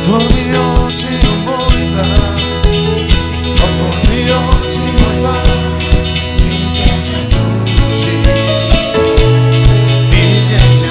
Otvor mi oči, môj Pán, otvor mi oči, môj Pán, vidieť ťa túžim, vidieť ťa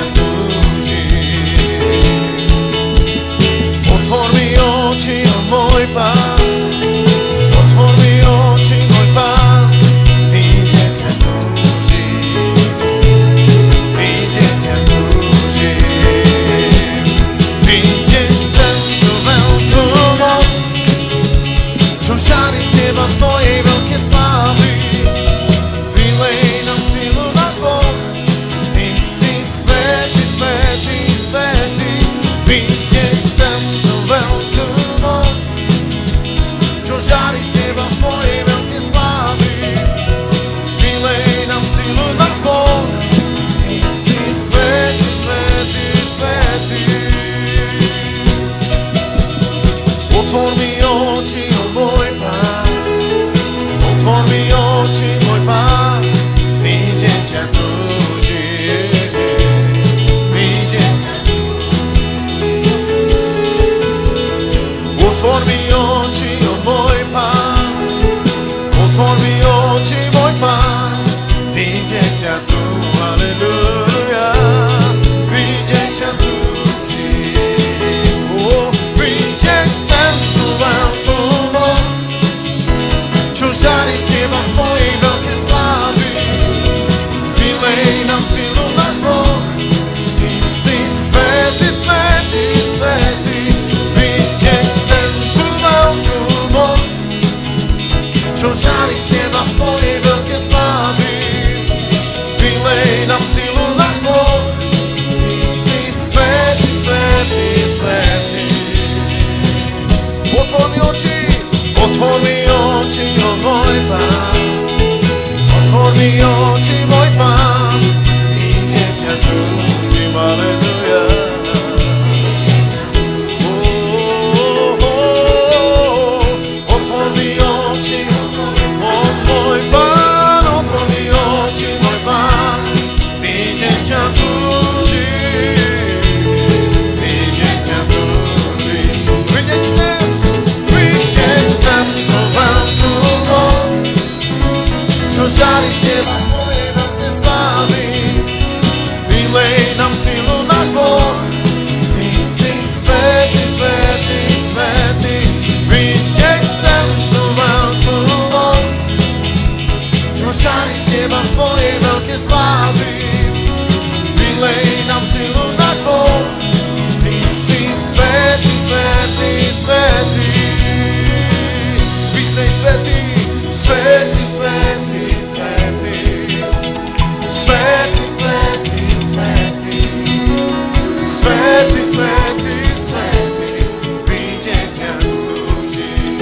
túžim. Otvor mi oči, môj Pán, otvor mi oči, môj Pán, vidieť ťa túžim, vidieť ťa túžim. Vidieť chcem tú veľkú moc, čo žári z neba z tvojej veľkej slávy. Vylej nám silu, náš Boh, ty si svätý, svätý, svätý. Vidieť chcem tú veľkú moc, čo žári z neba z tvojej veľkej slávy. Vylej nám silu, náš Boh, ty si svätý, svätý, svätý. Otvor mi oči, môj Pán, otvor mi oči, môj Pán, vidieť ťa túžim, vidieť ťa túžim. Otvor mi oči, môj Pán, otvor mi oči, môj Pán, vidieť ťa tu, halleluja, vidieť ťa túžim. Vidieť chcem tú veľkú moc, čo žári z neba z tvojej veľkej slávy. Vylej nám silu, náš Boh, ty si svätý, svätý, svätý. Vidieť chcem tú veľkú moc, čo žári z neba z tvojej veľkej slávy. Vylej nám silu, náš Boh, ty si svätý, svätý, svätý. Otvor mi oči, môj Pán, otvor mi oči, môj Pán, vidieť ťa túžim, halleluja. Otvor mi oči, môj Pán, otvor mi oči, môj Pán, vidieť ťa túžim, vidieť ťa túžim. Vidieť chcem tú veľkú moc, čo žári z neba z tvojej veľkej slávy. Vylej nám silu, náš Boh, ty si svätý, svätý, svätý. Vidieť chcem tú veľkú moc, čo žári z neba z tvojej veľkej slávy. Vylej nám silu, náš Boh, ty si svätý, svätý, svätý. Vyznej svätý, svätý, svätý, svätý. Svätý, svätý, svätý. Svätý, svätý, svätý. Vidieť ťa túžim.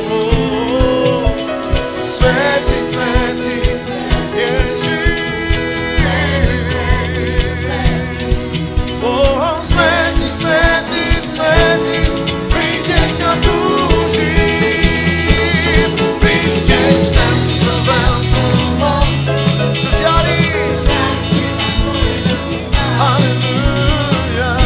Svätý, svätý, Ježiš. Svätý, svätý, svätý. Vidieť ťa túžim. Vidieť chcem tú veľkú moc, čo žiari. Halleluja.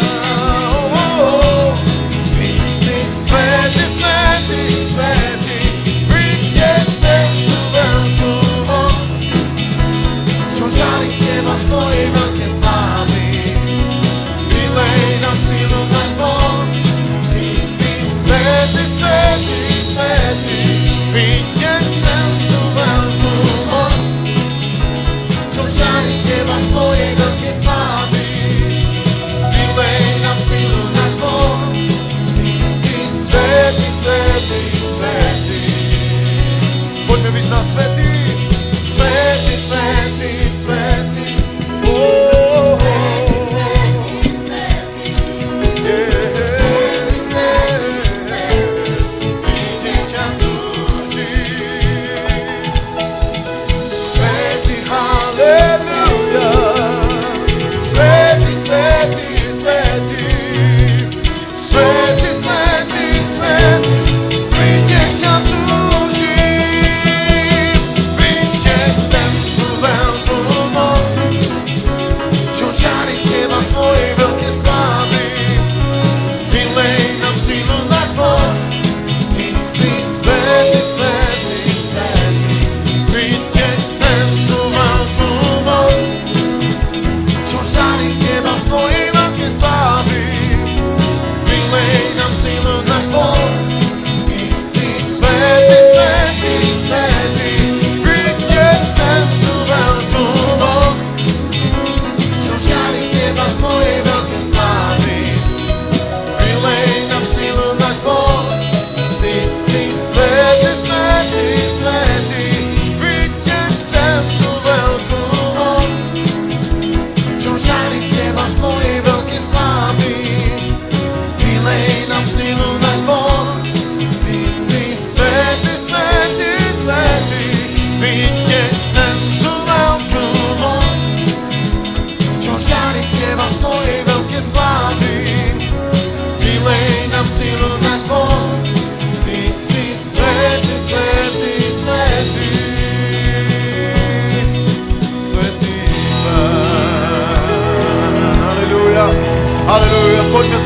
Ty si svätý, svätý, svätý. Vidieť chcem tú veľkú moc, čo žiari z neba z tvojej veľkej slávy. Vylej nám silu, náš Boh, ty si svätý, svätý, svätý. Vidieť chcem tú veľkú moc, čo žári z neba z tvojej veľkej slávy. Vylej nám silu, náš Boh, ty si svätý, svätý, svätý. Poďme vyznať svätý, svätý, svätý, svätý.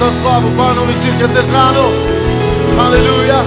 oddať slávu Pánovi církev dnes ráno. Halelúja.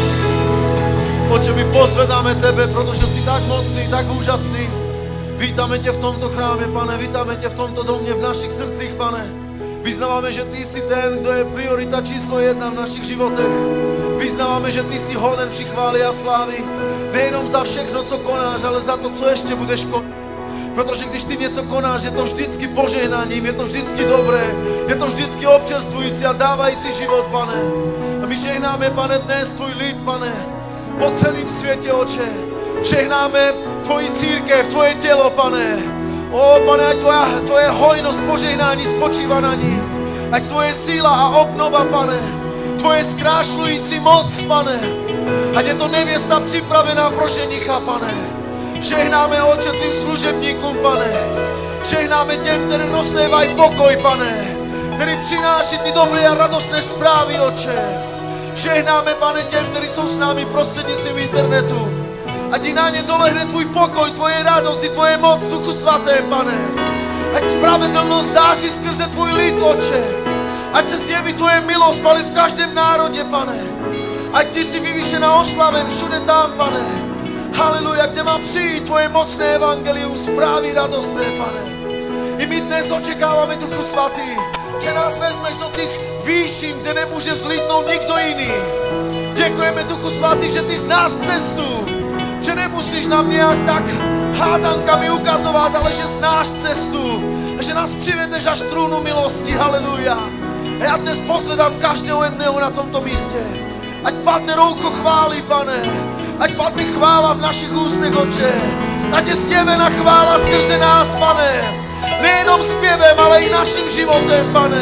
Oče, my pozvedáme Tebe, protože si tak mocný, tak úžasný. Vítame Tě v tomto chráme, Pane, vítame Tě v tomto domě, v našich srdcích, Pane. Vyznáváme, že Ty si ten, kdo je priorita číslo 1 v našich životech. Vyznáváme, že Ty si hoden při chvály a slávy. Nejenom za všechno, co konáš, ale za to, co ještě budeš konat. Protože když Ty něco konáš, je to vždycky požehnaním, je to vždycky dobré, je to vždycky občerstvující a dávající život, Pane. A my žehnáme, Pane, dnes Tvůj lid, Pane, po celém světě, Oče. Žehnáme Tvoji církev, Tvoje tělo, Pane. O, Pane, ať Tvoje hojnost požehnání spočívá na ní. Ať Tvoje síla a obnova, Pane. Tvoje zkrášlující moc, Pane. Ať je to nevěsta připravená pro ženicha, Pane. Žehnáme, Oče, Tvým služebníkům, Pane. Žehnáme těm, kteří rozsévají pokoj, Pane. Kteří přináší Ty dobré a radostné zprávy, Oče. Žehnáme, Pane, těm, kteří jsou s námi prostřednictvím internetu. Ať i na ně dolehne Tvůj pokoj, Tvoje radost i Tvoje moc, Duchu Svatém, Pane. Ať spravedlnost září skrze Tvůj lid, Oče. Ať se zjeví Tvoje milost, Pane, v každém národě, Pane. Ať Ty si vyvýšen a oslaven všude tam, Pane. Haleluja, kde má přijít Tvoje mocné evangelium, zprávy radostné, Pane. I my dnes očekáváme, Duchu Svatý, že nás vezmeš do těch výšin, kde nemůže vzlítnout nikdo jiný. Děkujeme, Duchu Svatý, že Ty znáš cestu, že nemusíš nám nějak tak hádankami ukazovat, ale že znáš cestu a že nás přivedeš až k trůnu milosti. Haleluja. A já dnes pozvedám každého jedného na tomto místě. Ať padne roucho chvály, Pane. Ať padne chvála v našich ústech, Oče. Ať je zjevena chvála skrze nás, Pane. Nejenom zpěvem, ale i naším životem, Pane.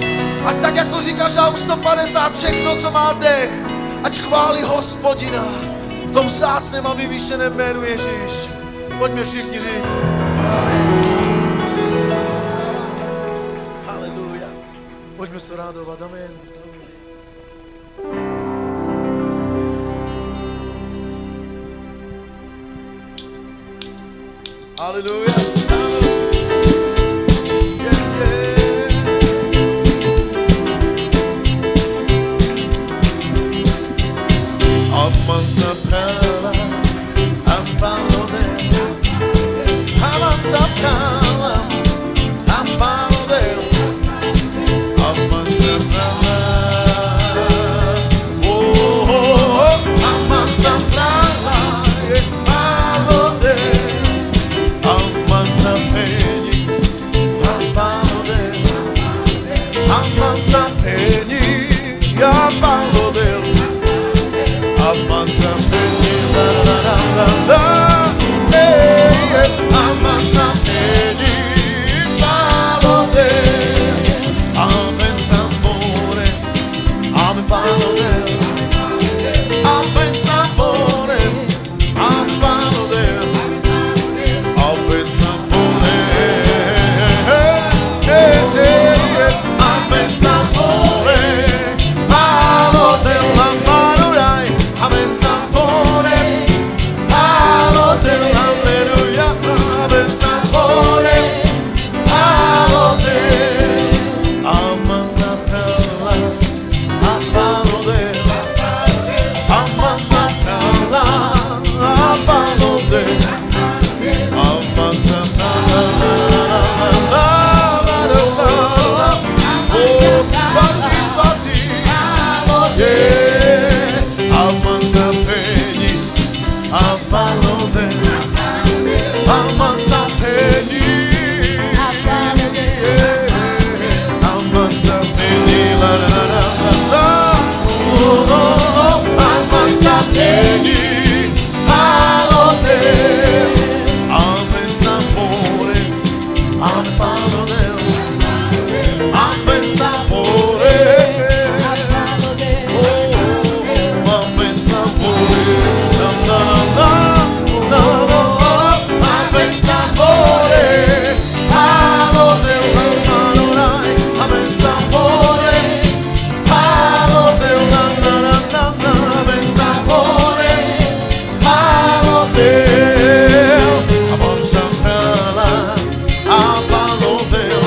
A tak, jako říká Žalm 150, všechno, co má dech, ať chválí Hospodina v tom vzácném a vyvýšeném jménu Ježíš. Pojďme všichni říct. Haleluja. Pojďme se radovat. Amen. Haleluja. Avanza prava, avvalode. Avanza prava, avvalode. Avanza prava. Oh, oh, oh. Avanza prava, avvalode. Avanza pegni, avvalode. Avanza pegni, avvalode. Avanza pegni, la la la la la. Avanza pegni, avvalode. Avanza fuori, avvalode. Avanza fuori, avvalode. Avanza fuori, avanza fuori, avvalode. Avanza fuori, all'hotel, alleluia. Avanza fuori, all'hotel. Avanza prala, all'hotel. Avanza prala, all'hotel. Avanza prala, oh, svati, svati, yeah. Avanza pegni, avvalode. Avanza pegni, yeah. Avanza pegni, la la la la la. Oh, oh, oh. Avanza pegni, avvalode. Avanza fuori, avvalode. Avanza fuori. Avanza prala, avvalode.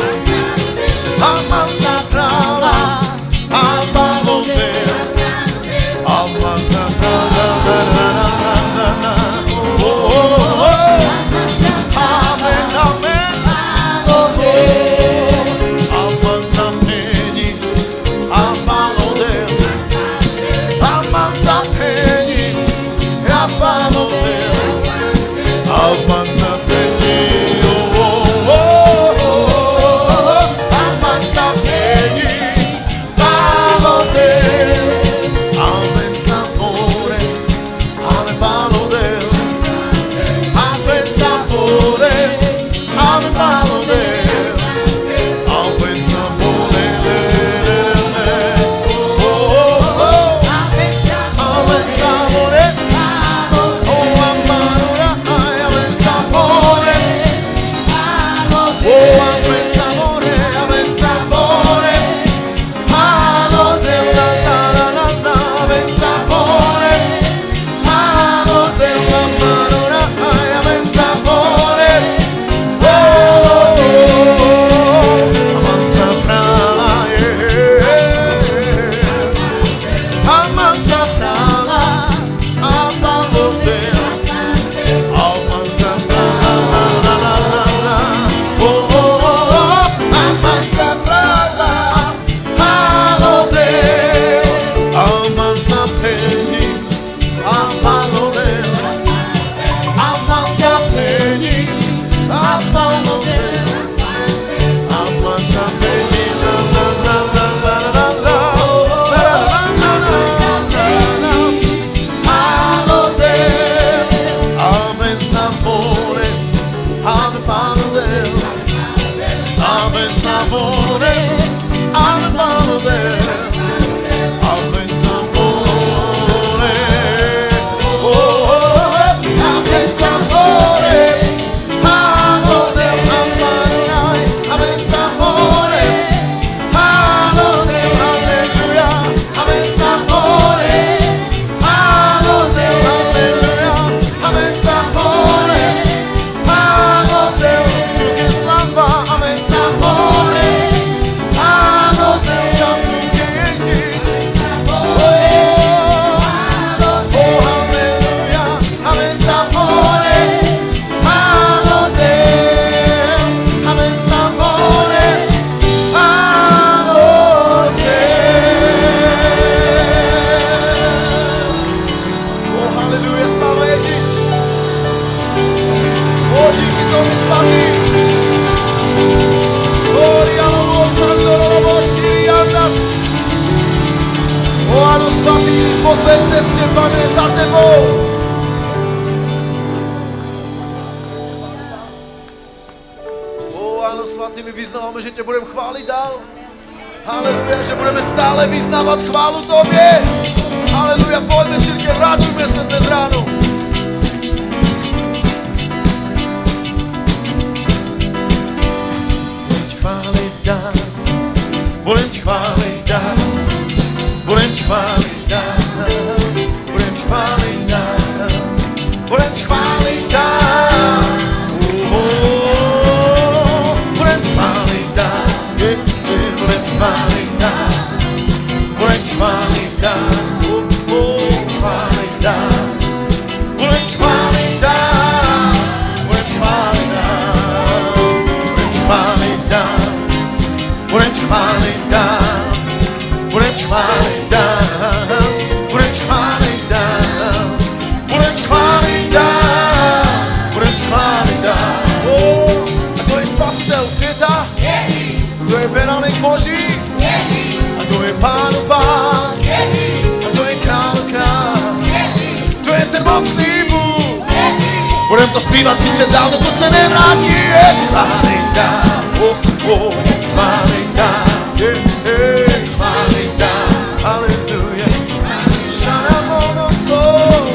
Pánové, Advent Savone, ale Pánové, Advent Savone, Advent Savone, Pánové, Amanonaj, Advent Savone, Pánové, Halleluja, Advent Savone, Pánové, Halleluja, Advent Savone, Pánové, tu che slava, Advent Savone, Pánové, čantu che Ježíš, Halleluja, Advent Savone, Pánové, Advent Savone, Pánové. Halleluja, sláva Ježíš. Díky tomu svatý. Sorry, ano, sandoro, šíri, andas. Ano, svatý, po tvé cestě, Pane, za tebou. Ano, svatý, my vyznáváme, že tě budeme chválit dál. Haleluja, že budeme stále vyznávat chválu tobě. Haleluja, pojďme církev, radujme se dnes ráno. Budem ti chválit dál, budem ti chválit dál, budem ti chválit dál, budem ti chválit dál, budem ti chválit dál, budem ti chválit dál, budem ti chválit dál, chválit dál, budem ti chválit dál, budem ti chválit dál, budem ti chválit dál. Budem ti chválit dál, budem ti chválit dál, budem ti chválit dál, budem ti chválit dál, budem ti chválit dál. A kdo je spasitel světa? Kdo je beránek Boží? A kdo je Pánu Pán? A kdo je Král Král? Kdo je ten mocný Bůh? Budem to zpívat, křičet dál, dokud se nevrátí. Chválit dál, chválit dál, chválit dál, halleluja. Shana mono so,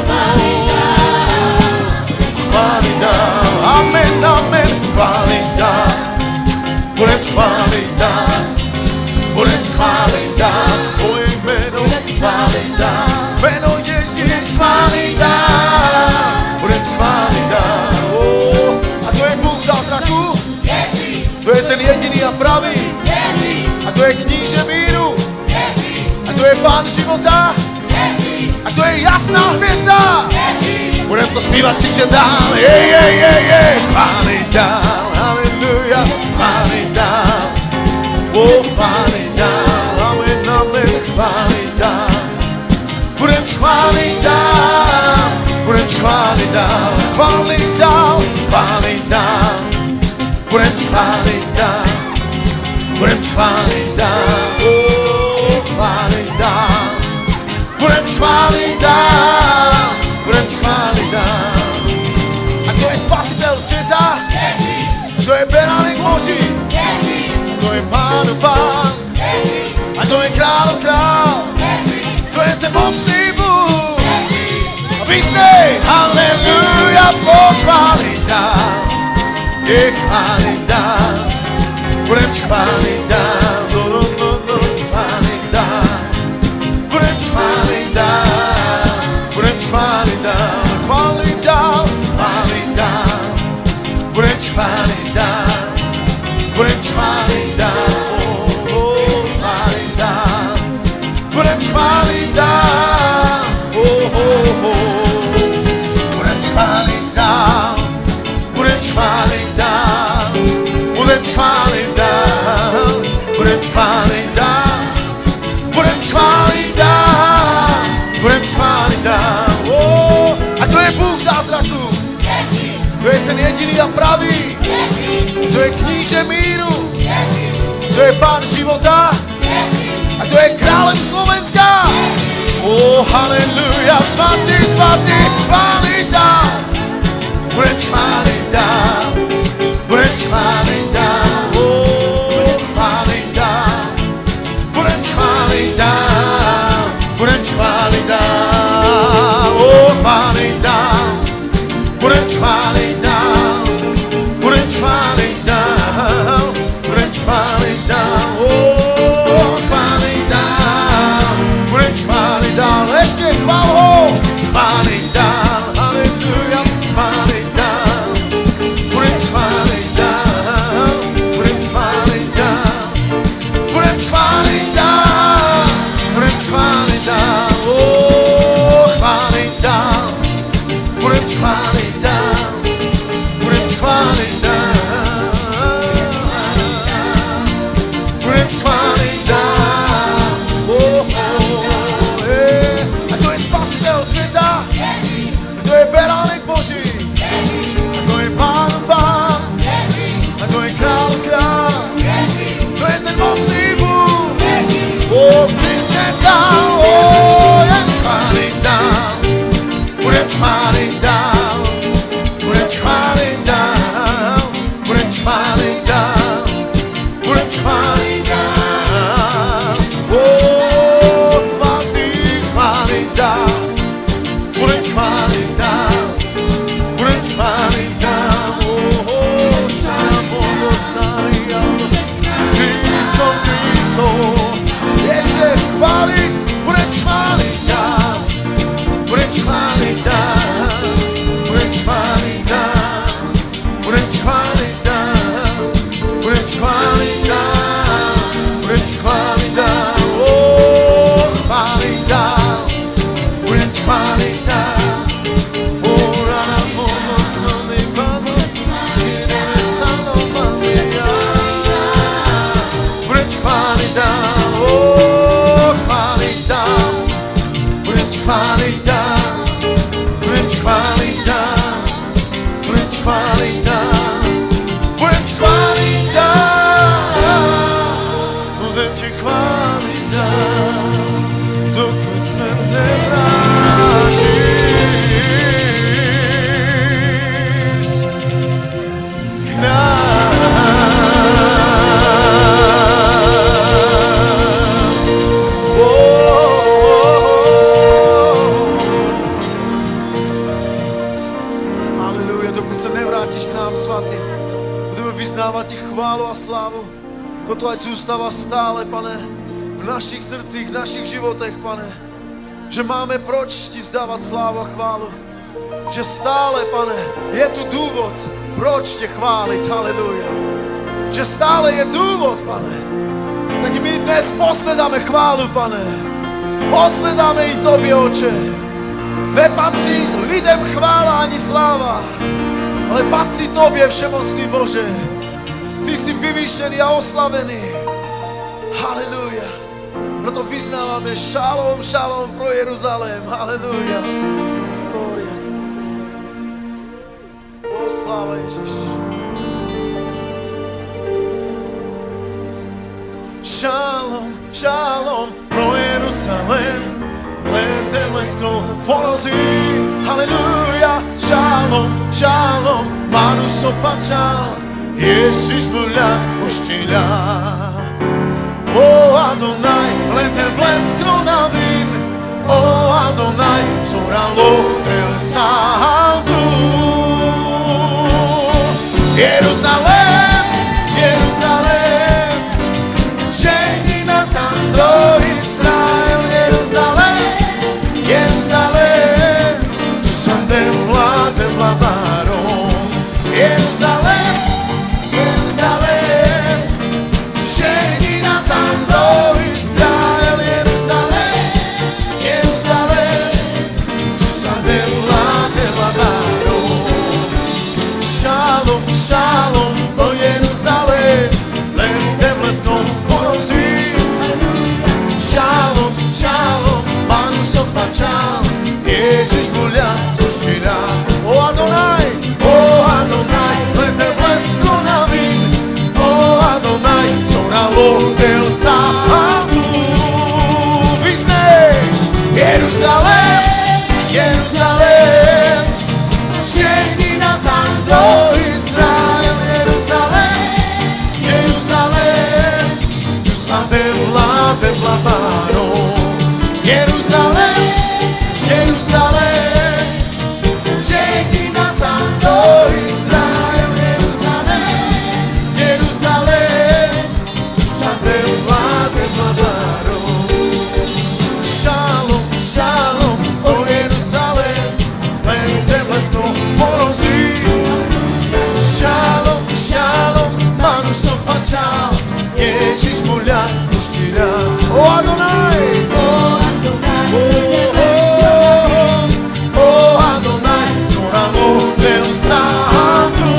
chválit dál, amen, amen, chválit dál, budem chválit dál, budem chválit dál, tvoje jméno chválit dál, jméno Ježíš chválit dál, budem chválit dál. A to je Bůh zázraku, to je ten jediný a pravý, a to je kníže míru, a to je Pán života, a to je jasná hvězda. Budem to zpívat, křičet dál, chválit dál, halleluja, chválit dál, chválit dál, amen, amen, chválit dál. Budem chválit dál, budem chválit dál, chválit dál, chválit dál. Budem ti chválit dál, budem ti chválit dál, chválit dál. Budem ti chválit dál, budem ti chválit dál. A kdo je spasitel světa? A kdo je beránek Boží? A kdo je Pánu Pán? A kdo je Králu Král? Kdo je ten mocný Bůh? A vyznej, halleluja, pochválit dál. Je chválit dál, budem ti chválit dál, chválit dál, budem ti chválit dál, budem ti chválit dál, chválit dál, chválit dál, budem ti chválit dál, budem ti chválit dál, chválit dál, budem ti chválit dál, budem ti chválit dál, budem ti chválit dál, budem ti chválit dál, budem ti chválit dál, budem ti chválit dál, budem ti chválit dál. A to je Bůh zázraku, to je ten jediný a pravý, to je kníže míru, to je Pán života, a to je králem Slovenska. Halleluja, svatý, svatý, chválit dál, budem ti chválit dál, Dávať ti chválu a slávu. Toto ať zústava stále, Pane, v našich srdcích, v našich životech, Pane. Že máme proč ti vzdávať slávu a chválu. Že stále, Pane, je tu dôvod, proč te chváliť. Halelúja. Že stále je dôvod, Pane. Tak my dnes posvedáme chválu, Pane. Posvedáme i Tobie, Oče. Nepatrí lidem chvála ani sláva, ale patrí Tobie, všemocný Bože. Ty si vyvýšený a oslavený. Halelúja. Proto vyznávame šalom, šalom pro Jeruzalém. Halelúja. Gloria. O, sláva Ježiš. Šalom, šalom pro Jeruzalém. Len ten leskol forozí. Halelúja. Šalom, šalom, Pánu sopačal. Ježiš buľas poštíľa. O Adonai, len ten vlesk ronavin. O Adonai, zoralo del saltu. Jeruzalém, Jeruzalém, žehni nás Andro Izrael. Jeruzalém, Jeruzalém, tu sam devla, devla baron. Jeruzalém, Jeruzalém, žehni nás Andro Izrael. Jeruzalém, Jeruzalém, tu sam devla, devla baron. Šalom, šalom pro Jeruzalém, len ten bleskom forozí. Šalom, šalom, Pánu sopačal, Ježiš buľas ešte raz. O Adonai, len ten blesk ronavin. O Adonai, zoralo del saltu. Vyznej, Jeruzalém, Jeruzalém, žehni nás Andro Izrael. Jeruzalém, Jeruzalém, tu sa devla, devla baron. Jeruzalém, Jeruzalém, žehni nás Andro Izrael. Jeruzalém, Jeruzalém, tu sa devla, devla baron. Šalom, šalom, o Jeruzalém, len ten bleskom forozí. Šalom, šalom, Pánu sopačal, Ježiš buľas ešte raz. O Adonai, o Adonai, zoralo del saltu.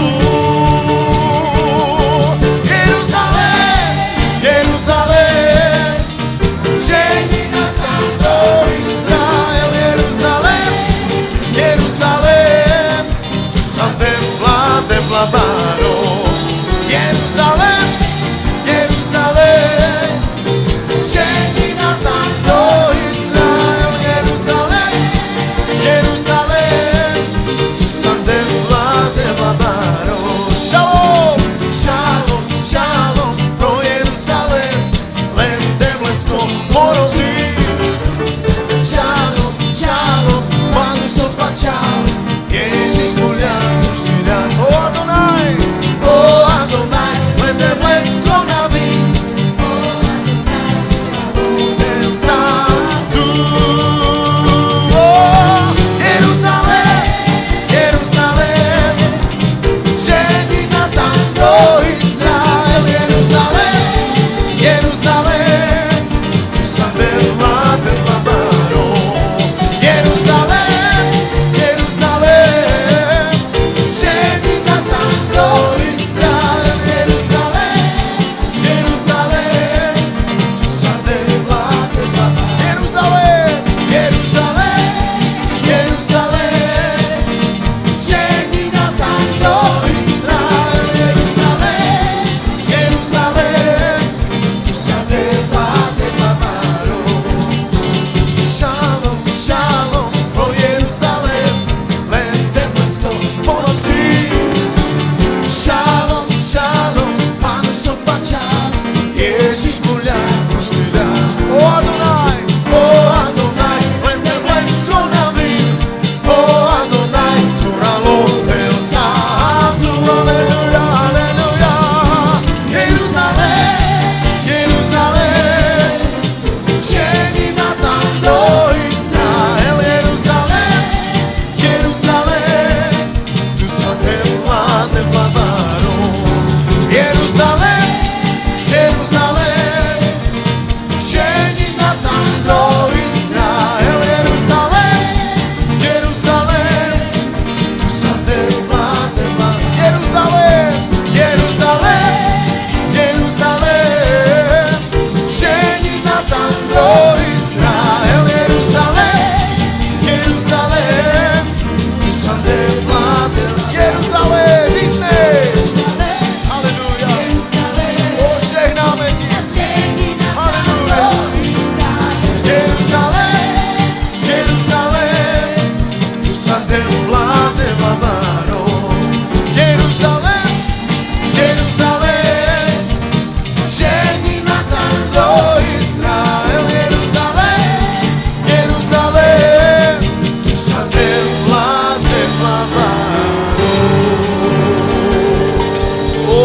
Jeruzalém, Jeruzalém, žehni nás Andro Izrael. Jeruzalém, Jeruzalém, tu sam devla, devla baron. Jeruzalém, Jeruzalém, žehni nás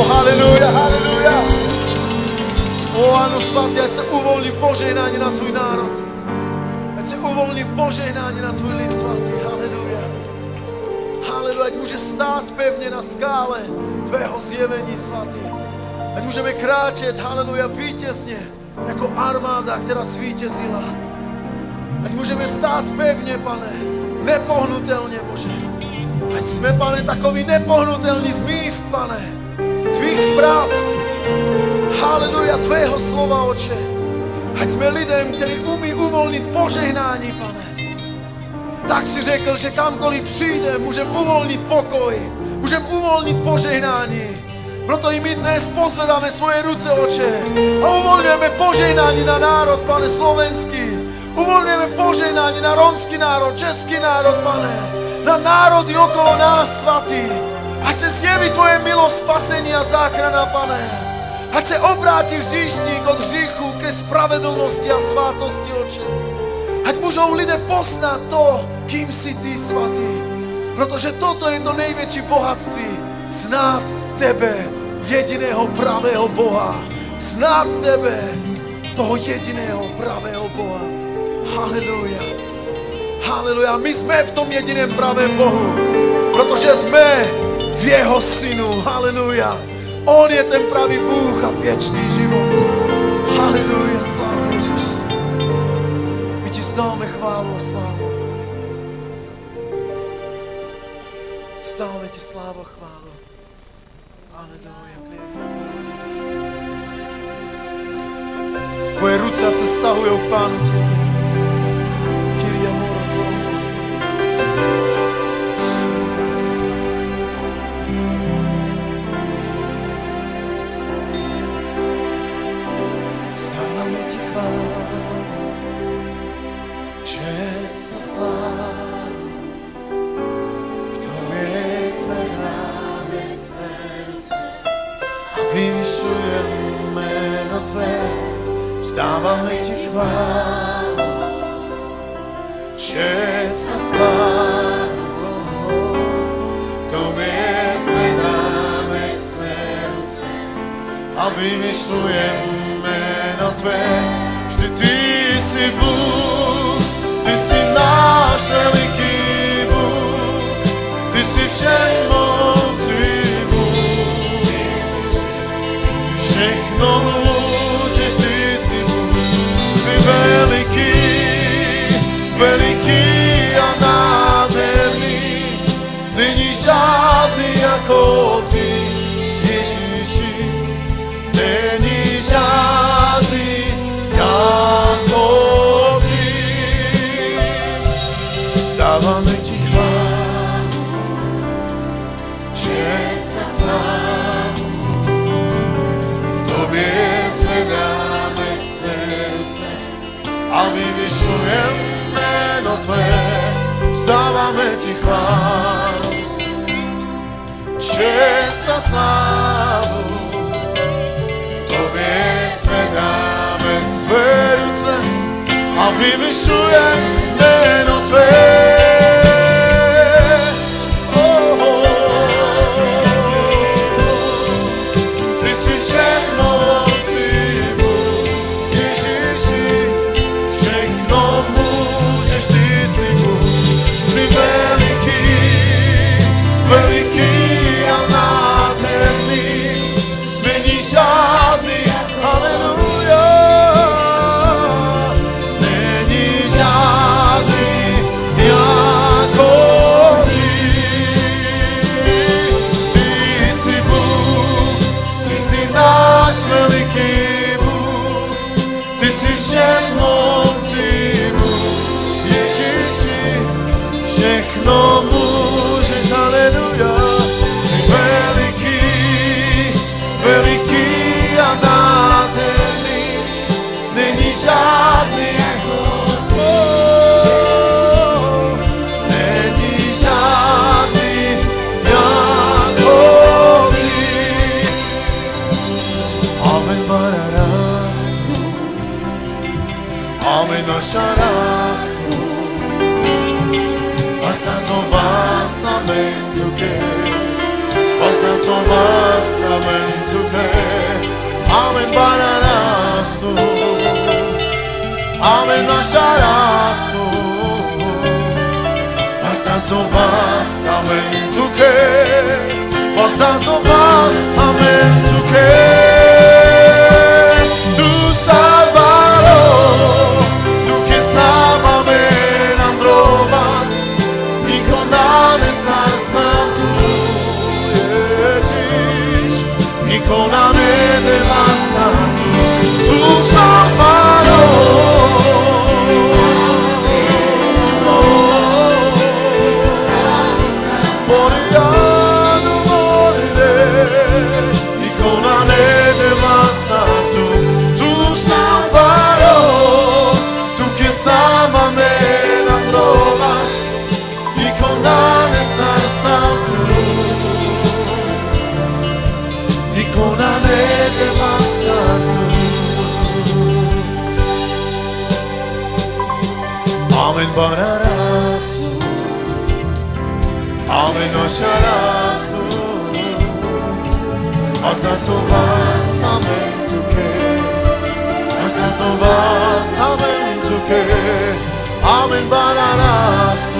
halleluja, halleluja. Áno, Svatý, ať sa uvoľní požehnanie na tvoj národ. Ať sa uvoľní požehnanie na tvoj ľud, Svatý, halleluja. Halleluja, ať môže stáť pevne na skále tvého zjevení, Svatý. Ať môžeme kráčať, halleluja, víťazne, ako armáda, ktorá zvíťazila. Ať môžeme stáť pevne, Pane, nepohnutelne, Bože. Ať sme, Pane, takoví nepohnutelní z míst, Pane, tvých pravd. Halleluja, tvého slova, Oče. Ať sme lidem, ktorí umí uvoľniť požehnání, Pane. Tak si řekl, že kamkoliv přijde, môžem uvoľniť pokoj, môžem uvoľniť požehnání. Proto i my dnes pozvedáme svoje ruce, Oče, a uvoľňujeme požehnání na národ, Pane, slovenský. Uvoľňujeme požehnání na rómsky národ, český národ, Pane, na národy okolo nás, Svatý. Ať se zjeví tvoje milosť, spasení a záchrana, Pane. Ať se obrátí hříšník od hříchu ke spravedlnosti a svátosti, Oče. Ať môžou lidé poznať to, kým si ty, Svatý. Protože toto je to největší bohatství. Znát tebe, jediného pravého Boha. Znát tebe, toho jediného pravého Boha. Halleluja. Halleluja. My jsme v tom jediném pravém Bohu. Protože jsme v jeho synu. Halleluja. On je ten pravý Bůh a věčný život. Halleluja. Sláva Ježiš. My ti vzdáme chválu a slávu. Vzdáme ti slávu a chválu. Halleluja. Tvoje ruce se stahujou k Pánu církev. Kyria mora komus. Vzdávame ti chválu, čest a slávu. K tobě zvedáme své ruce a vyvyšujeme jméno tvé. Vzdávame ti chválu, čest a slávu. Tobě zvedáme své ruce a vyvyšujeme jméno tvé. Vždy ty jsi Bůh, ty jsi náš veliký Bůh, ty jsi všemohoucí Bůh. Všechno môžeš, ty jsi Bůh, jsi veliký, veliký a nádherný. Není žádný jako ty, Ježíši. Není žádný jako ty. Vzdáváme ti chválu, čest a slávu. Tobě zvedáme své ruce a vyvyšujeme jméno tvé. Vzdáváme ti chválu, čest a slávu. Tobě zvedáme své ruce a vyvyšujeme jméno tvé. Všechno môžeš, aleluja. Si veliký, veliký a nádherný. Není žádný jako není žádný jako ty. Amen, mara rastu, amen, naša rastu. Vastazovassamento che basamentu che amen banarás tu, amen nascerás tu, basamentu che basamentu che tu salvarò, tu che salvame androvas, mi condanes al santo. Con la neve basta tu salvarò, moriranno morire, e con la neve basta tu salvarò, tu che salvame la trovas, mi condannes al santo. Con la neve basta tu. Amen banarás tu, amen nascerás tu, hasta basamentu che, hasta basamentu che, amen banarás tu,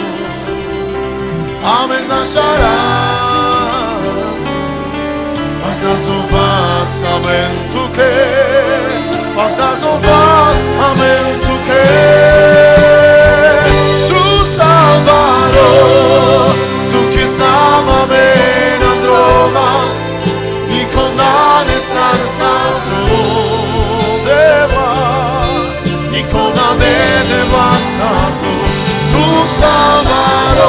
amen nascerás tu. Basta basamentu che, basta basamentu che, tu salvarò, tu che salvame androvas, mi condannes al santo deva, mi condannes al santo, tu salvarò.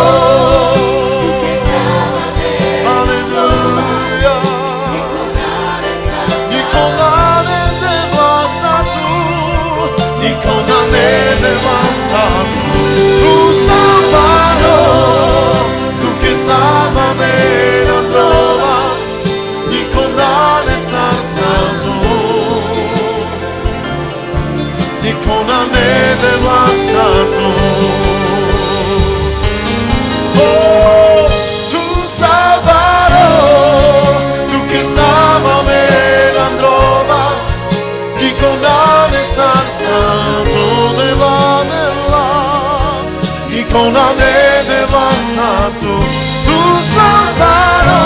Tu salvarò, tu che salvame la trovas, mi condannes al santo, mi condannes al santo. Oh, tu salvarò, tu che salvame la trovas, mi condannes al santo. Con la neve basta tu salvarò,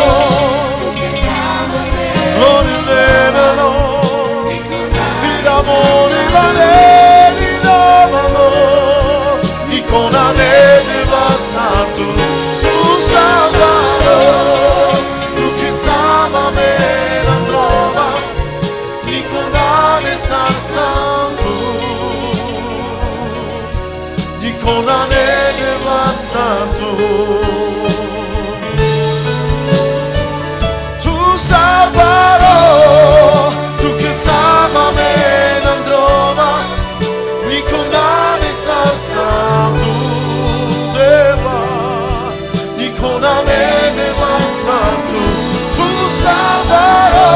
gloria levelos, il amore valeri dávalos, y con la neve basta tu salvarò, tu que salvame la trovas, y condannes al santo. Con la neve basta tu salvarò, tu che salvame androvas, mi condannes al santo deva, y con la neve basta tu salvarò.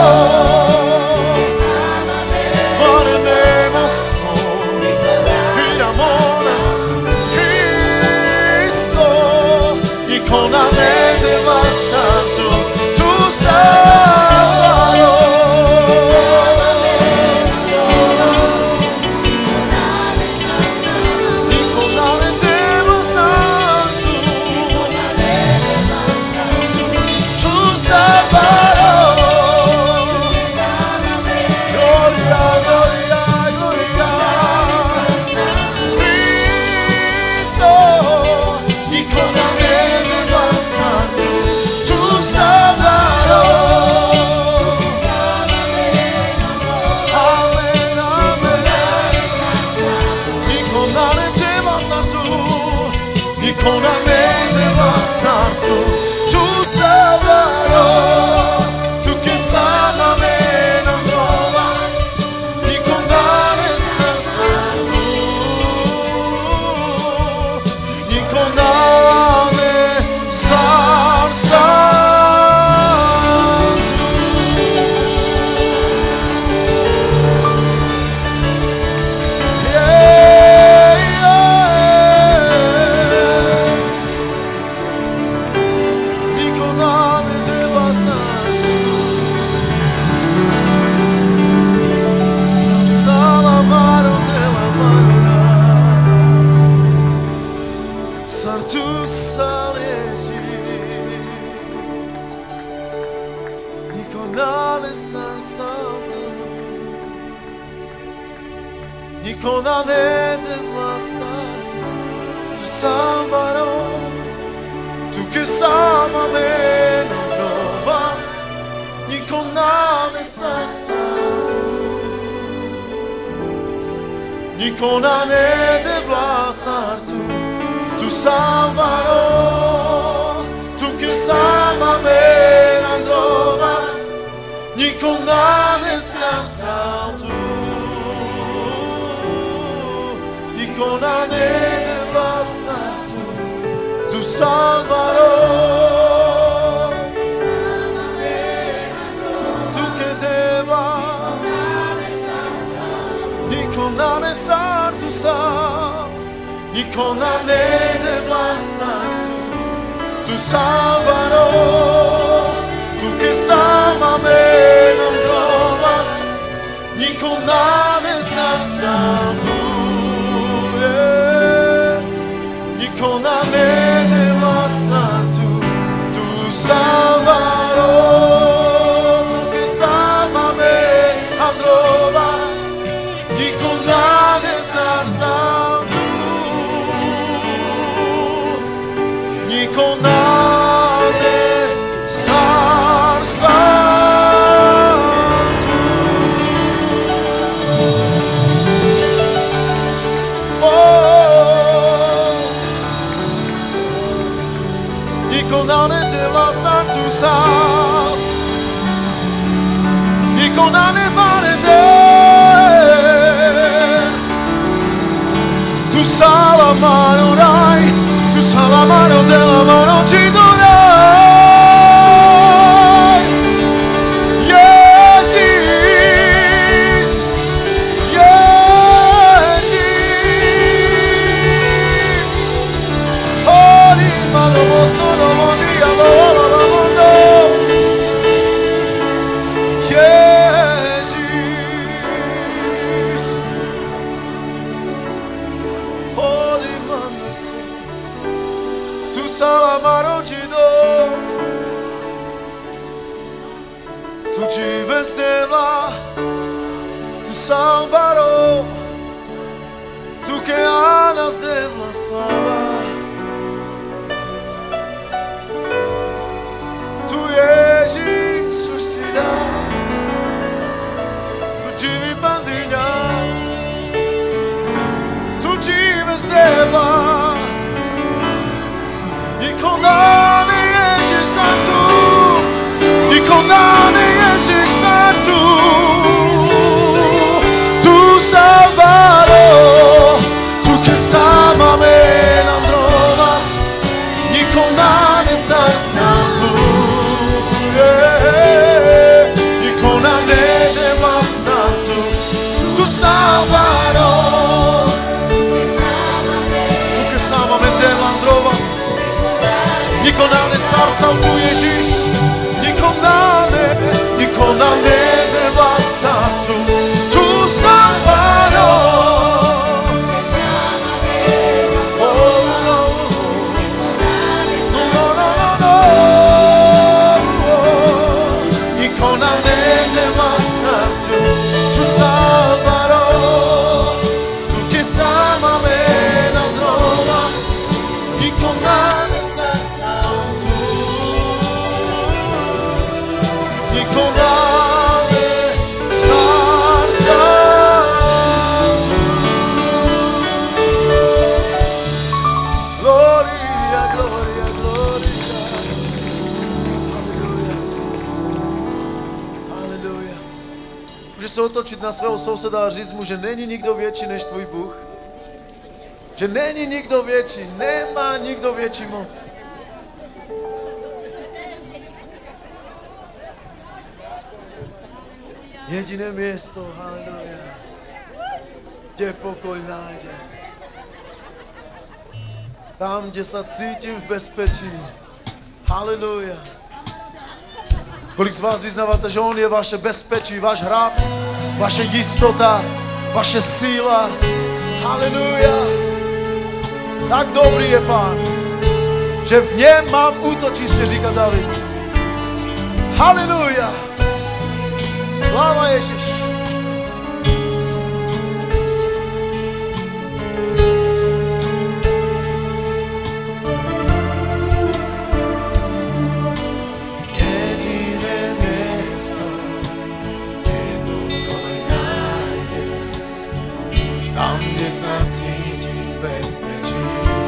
San Santo, niko na ne devla sartu, tu salvaro, tu che sama me non trovas, niko na ne San Santo, niko na ne devla sartu, tu salvaro, tu che sama me non trovas, niko na ne San Santo, niko na ne devla sartu, tu salvaro, tu che devla, niko na ne sartu sal, niko na ne devla sartu, tu salvaro, tu che sama me non trovas, niko na ne San Santo, niko na ne devla sartu, tu salvaro, tu che sama me non trovas, niko na ne San Santo, niko na ne San Santo. Oh, niko na ne devla sartu sal, niko na ne vaneder, tu salamano rai, tu salamano della mano ci dorai. Jesus, Jesus, oh di mano sono mondi allora la mondo, Jesus, oh di mano tu salamano ci do, tu ci vesteva, tu salvaro, tu che alas devla salvar, tu Jesus ti dà, tu ci bandina, tu ci vesteva, niko na ne Ježíš sartu, niko na ne Ježíš sartu, tu salvaro, tu che sama me non trovas, niko na ne San Santo, niko na ne devla sartu, tu salvaro, tu che sama me devla trovas, niko na ne San Santo Ježíš, niko na ne devla sartu, tu salvaro, oh, no, no, no, no, niko na ne devla sartu, tu salvaro, tu che sama me non trovas, niko na ne San Santo, niko na ne San Santo. Gloria, gloria, gloria. Aleluja. Aleluja. Můžeš se otočit na svého souseda a říct mu, že není nikdo větší než tvůj Bůh. Že není nikdo větší, nemá nikdo větší moc. Jediné město, haleluja, kde pokoj nájde. Tam, kde se cítím v bezpečí. Haleluja. Kolik z vás vyznáváte, že On je vaše bezpečí, váš hrad, vaše jistota, vaše síla. Haleluja. Tak dobrý je Pán, že v něm mám útočiště, říká David. Haleluja. Sláva Ježiš. Jediné miesto, kde pokoj nájdeš, tam, kde sa cítim bezpečí,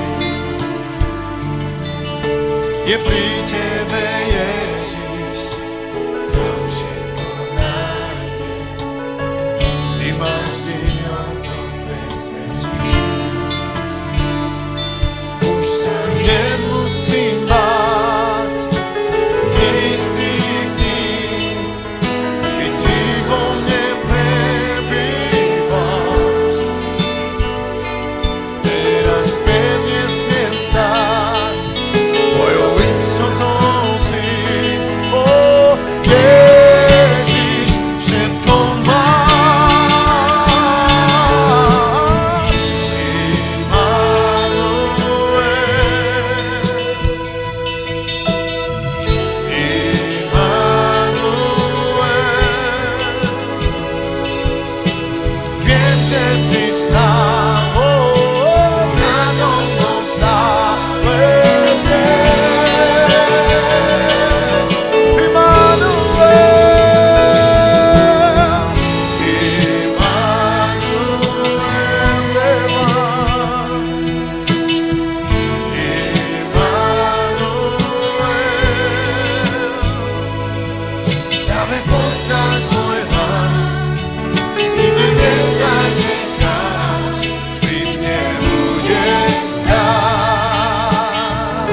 je pri tebe, Ježiš, tam všetko nájdem. Ty ma vždy o tom presvedčíš. Už sa nemusím báť istých dní, keď ty vo mne prebývaš. Teraz pevne smiem stáť, mojou istotou si, oh Ježiš, všetko máš. Immanuel, viem, že ty sám, nado mnou stále dnes. Práve poznáš môj hlas, nikdy nezanecháš, pri mne budeš stáť.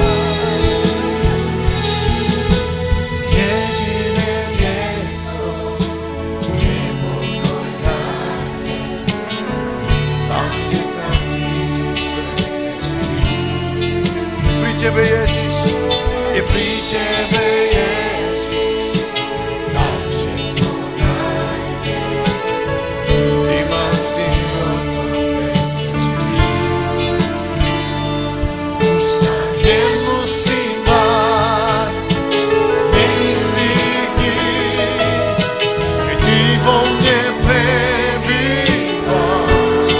Jediné miesto, kde pokoj nájdem, tam, kde sa cítim bezpečí. Pri tebe, Ježiš, je pri tebe, Ježiš, tam všetko nájdem. Ty ma vždy o tom presvedčíš. Už sa nemusím báť neistých dní, keď ty vo mne prebývaš.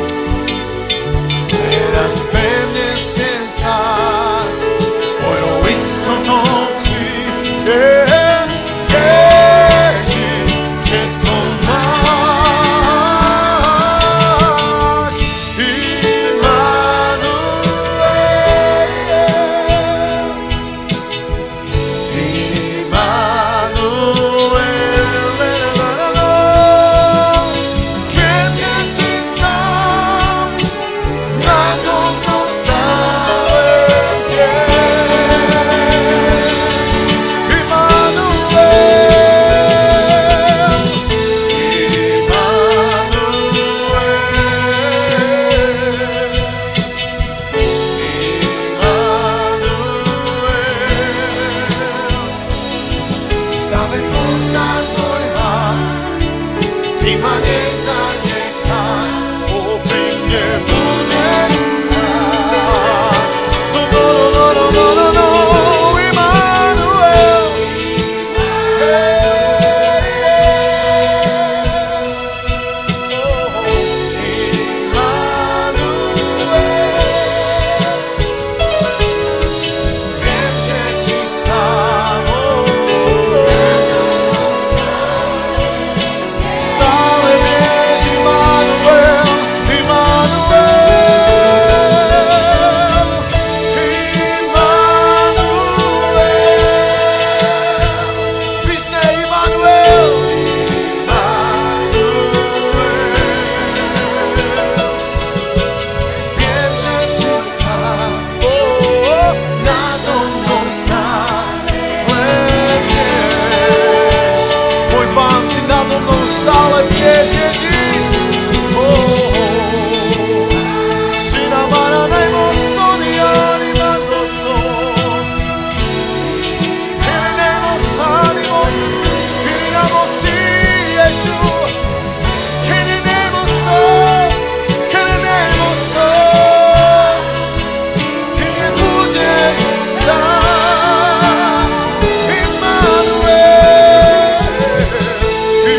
Teraz pevne smiem stáť, mojou istotou si, Ježiš, všetko máš. Immanuel, viem, že ty sám nado mnou stále bdieš. Práve poznáš môj hlas, ty ma nezanecháš, pri mne budeš stáť. Immanuel, viem, že ty sám stále vieš. Immanuel, písne Immanuel, viem, že ty sám nado mnou stále bdieš. Môj Pán, ty nado mnou stále bdieš, Ježiš. Sin amaremos odiar sos. Tenemos ánimos, queremos Jesús. Queremos ty nie budeš stáť. Immanuel,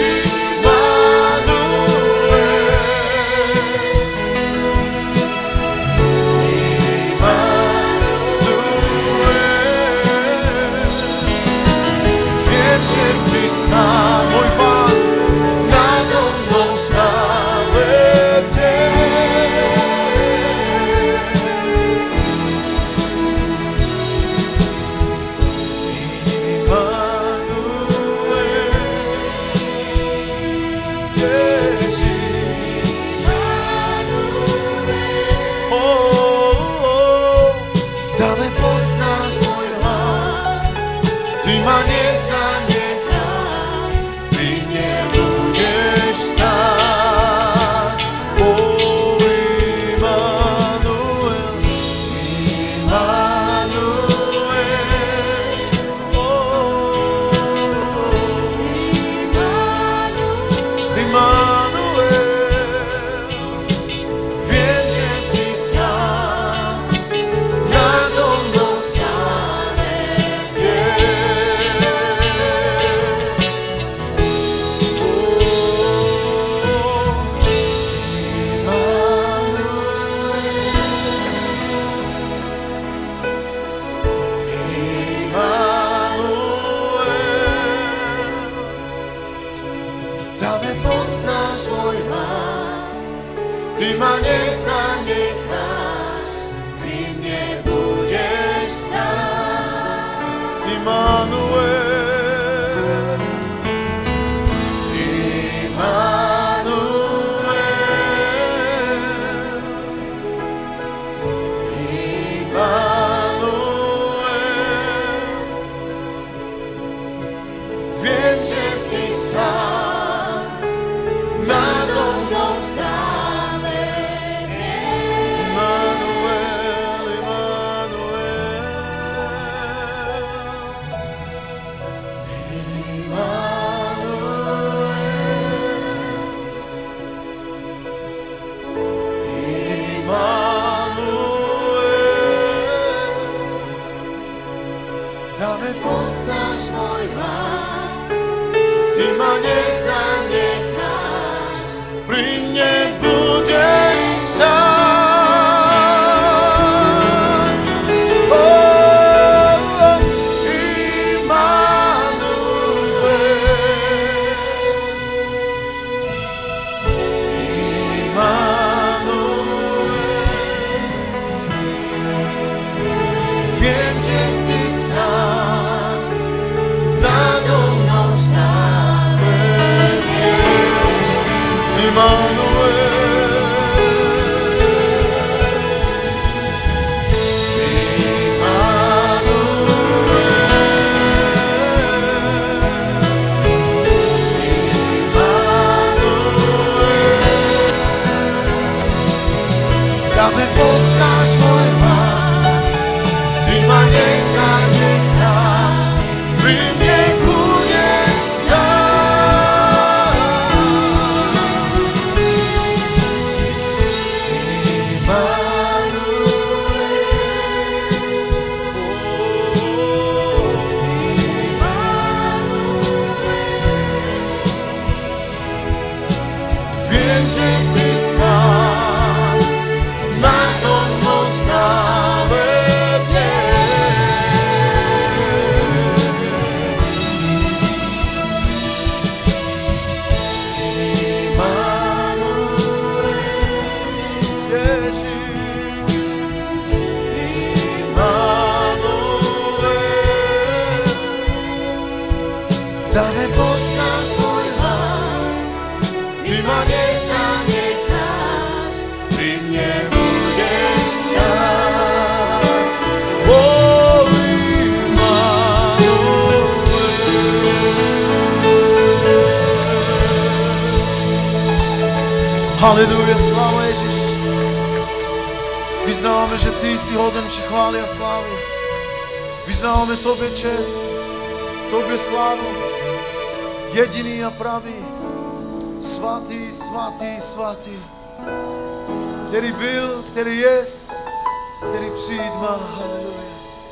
Halleluja, sláva Ježiš. Vyznávame, že Ty si hoden vši chvály a slávy. Vyznávame Tobě čest, Tobě slávu. Jediný a pravý, svatý, svatý, svatý. Který byl, který jest, který přijít má. Halleluja.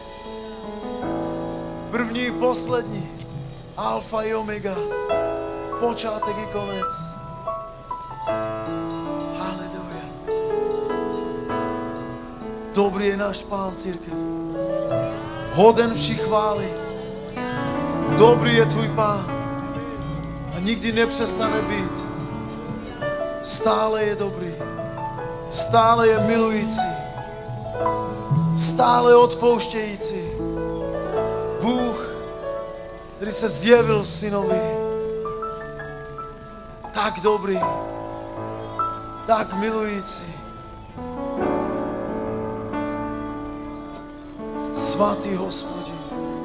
První, poslední, alfa i omega, počátek i konec. Dobrý je náš Pán, církev. Hoden vši chvály. Dobrý je tvůj Pán. A nikdy nepřestane být. Stále je dobrý. Stále je milující. Stále odpouštějící. Bůh, který se zjevil v synovi. tak dobrý, tak milujúci. Svatý Hospodin,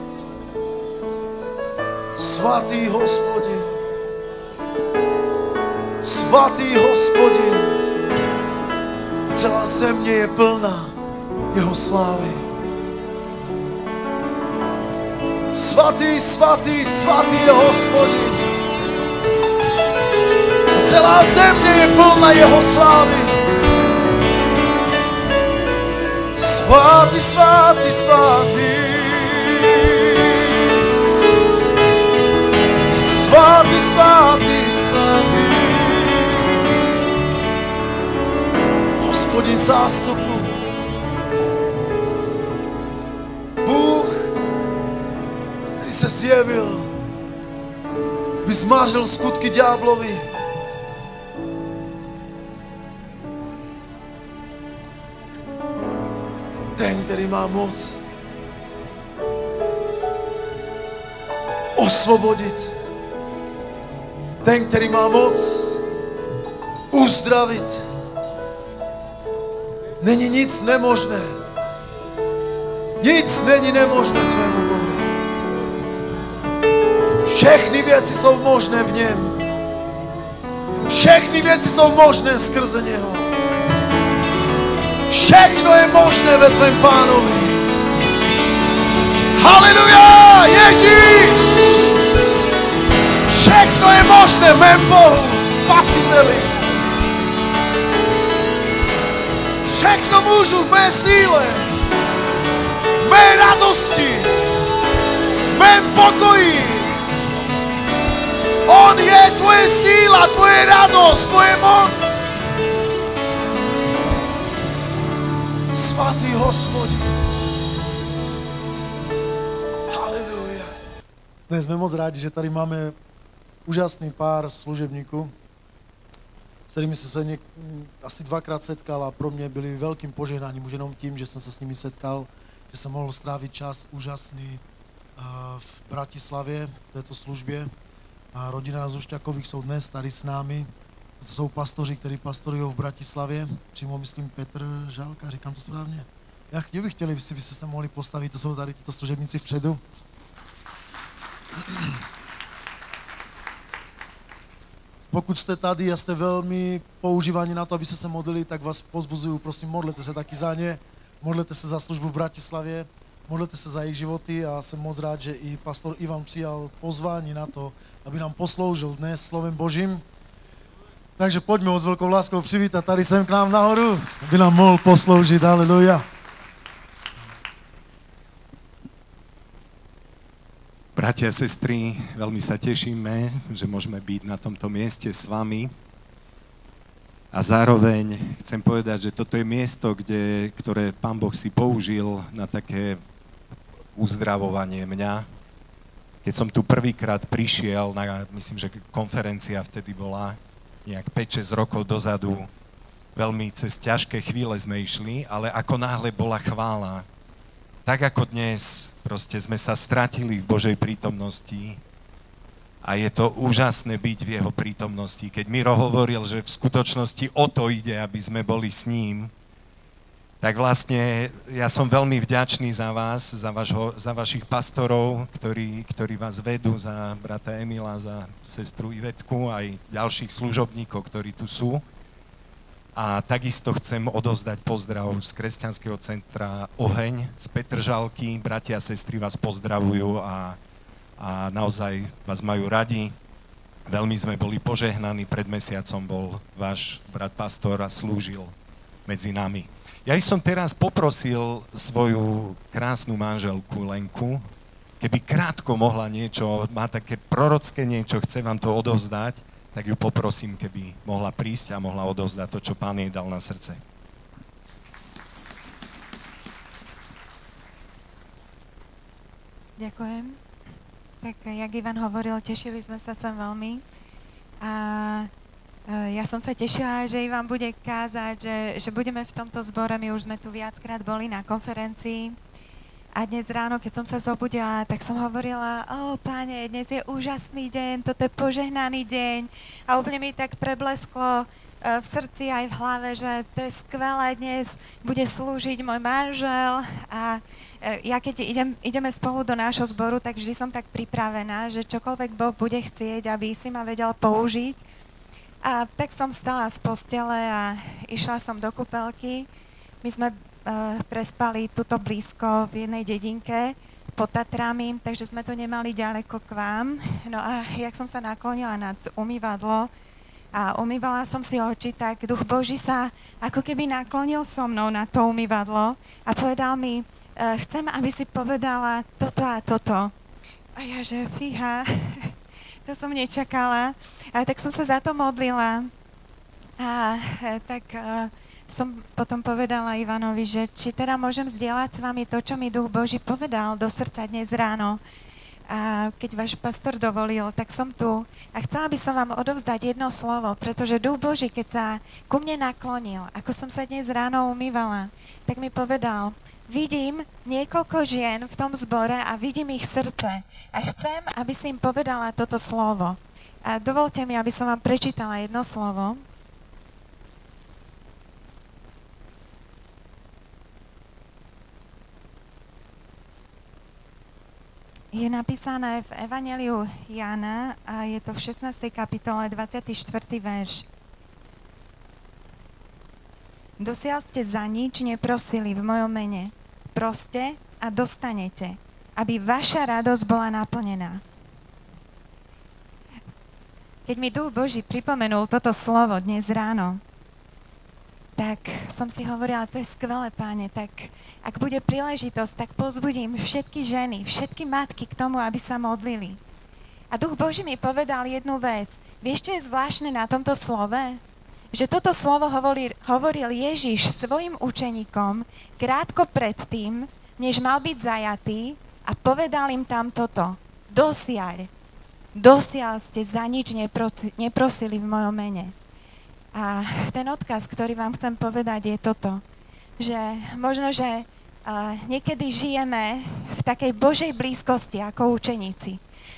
Svatý Hospodin, Svatý Hospodin, celá země je plná jeho slávy. Svatý, svatý, svatý je Hospodin. A celá země je plná jeho slávy. Svatý, svatý, svatý. Svatý, svatý, svatý. Hospodin zástupu. Bůh, který se zjevil, by zmářil skutky ďáblovi. Ten, který má moc osvobodit. Ten, který má moc uzdravit. Není nic nemožné. Nic není nemožné tvému Bohu. Všechny věci jsou možné v něm. Všechny věci jsou možné skrze něho. Všechno je možné ve tvém Pánovi. Haleluja! Ježíš! Všechno je možné v mém Bohu, Spasiteli. Všechno můžu v mé síle, v mé radosti, v mém pokoji. On je tvoje síla, tvoje radost, tvoje moc. Svatý Hospodin. Haleluja. Dnes jsme moc rádi, že tady máme úžasný pár služebníků, s kterými jsem se asi dvakrát setkal a pro mě byli velkým požehnáním už jenom tím, že jsem se s nimi setkal, že jsem mohl strávit čas úžasný v Bratislavě, v této službě. A rodina Zušťakových jsou dnes tady s námi. To jsou pastoři, kteří pastorují v Bratislavě. Přímo myslím Petr Žálka, říkám to správně. Jak bych chtěli, kdybyste se mohli postavit, to jsou tady tyto služebníci vpředu. Pokud jste tady a jste velmi používaní na to, abyste se modlili, tak vás pozbuzuju, prosím, modlete se taky za ně, modlete se za službu v Bratislavě, modlete se za jejich životy a jsem moc rád, že i pastor Ivan přijal pozvání na to, aby nám posloužil dnes slovem Božím. Takže pojďme ho s velkou láskou přivítat tady sem k nám nahoru, aby nám mohl posloužit. Haleluja. Bratia a sestry, veľmi sa tešíme, že môžeme byť na tomto mieste s vami. A zároveň chcem povedať, že toto je miesto, ktoré Pán Boh si použil na také uzdravovanie mňa. Keď som tu prvýkrát prišiel, myslím, že konferencia vtedy bola nejak 5-6 rokov dozadu, veľmi cez ťažké chvíle sme išli, ale ako náhle bola chvála, tak ako dnes, proste sme sa stratili v Božej prítomnosti a je to úžasné byť v jeho prítomnosti. Keď Miro hovoril, že v skutočnosti o to ide, aby sme boli s ním, tak vlastne ja som veľmi vďačný za vás, za vašich pastorov, ktorí vás vedú, za brata Emila, za sestru Ivetku, aj ďalších služobníkov, ktorí tu sú. A takisto chcem odozdať pozdrav z Kresťanského centra Oheň, z Petržalky. Bratia a sestry vás pozdravujú a naozaj vás majú radi. Veľmi sme boli požehnaní, pred mesiacom bol váš brat pastor a slúžil medzi nami. Ja som teraz poprosil svoju krásnu manželku Lenku, keby krátko mohla niečo, má také prorocké niečo, chce vám to odovzdať, tak ju poprosím, keby mohla prísť a mohla odovzdať to, čo Pán jej dal na srdce. Ďakujem. Tak jak Ivan hovoril, tešili sme sa sem veľmi. A ja som sa tešila, že Ivan bude kázať, že budeme v tomto zbore. My už sme tu viackrát boli na konferencii. A dnes ráno, keď som sa zobudila, tak som hovorila, Páne, dnes je úžasný deň, toto je požehnaný deň. A úplne mi tak preblesklo v srdci aj v hlave, že to je skvelé, dnes bude slúžiť môj manžel. A ja keď ideme spolu do nášho zboru, tak vždy som tak pripravená, že čokoľvek Boh bude chcieť, aby si ma vedel použiť. A tak som vstala z postele a išla som do kúpeľky. My sme prespali tuto blízko v jednej dedinke pod Tatrami, takže sme to nemali ďaleko k vám. No a jak som sa naklonila nad umývadlo a umývala som si oči, tak Duch Boží sa ako keby naklonil so mnou na to umývadlo a povedal mi, chcem, aby si povedala toto a toto. A ja, že fíha, to som nečakala. A tak som sa za to modlila. A tak som potom povedala Ivanovi, že či teda môžem zdieľať s vami to, čo mi Duch Boží povedal do srdca dnes ráno. A keď váš pastor dovolil, tak som tu. A chcela by som vám odovzdať jedno slovo, pretože Duch Boží, keď sa ku mne naklonil, ako som sa dnes ráno umývala, tak mi povedal, vidím niekoľko žien v tom zbore a vidím ich srdce. A chcem, aby si im povedala toto slovo. A dovolte mi, aby som vám prečítala jedno slovo. Je napísané v Evanjeliu Jána a je to v 16. kapitole 24. verš. Dosiaľ ste za nič neprosili v mojom mene. Proste a dostanete, aby vaša radosť bola naplnená. Keď mi Duch Boží pripomenul toto slovo dnes ráno, tak som si hovorila, to je skvelé, Páne, tak ak bude príležitosť, tak pozbudím všetky ženy, všetky matky k tomu, aby sa modlili. A Duch Boží mi povedal jednu vec. Vieš, čo je zvláštne na tomto slove? Že toto slovo hovoril Ježiš svojim učeníkom krátko predtým, než mal byť zajatý a povedal im tam toto. Dosiaľ ste za nič neprosili v mojom mene. A ten odkaz, ktorý vám chcem povedať, je toto, že možno, že niekedy žijeme v takej Božej blízkosti ako učeníci,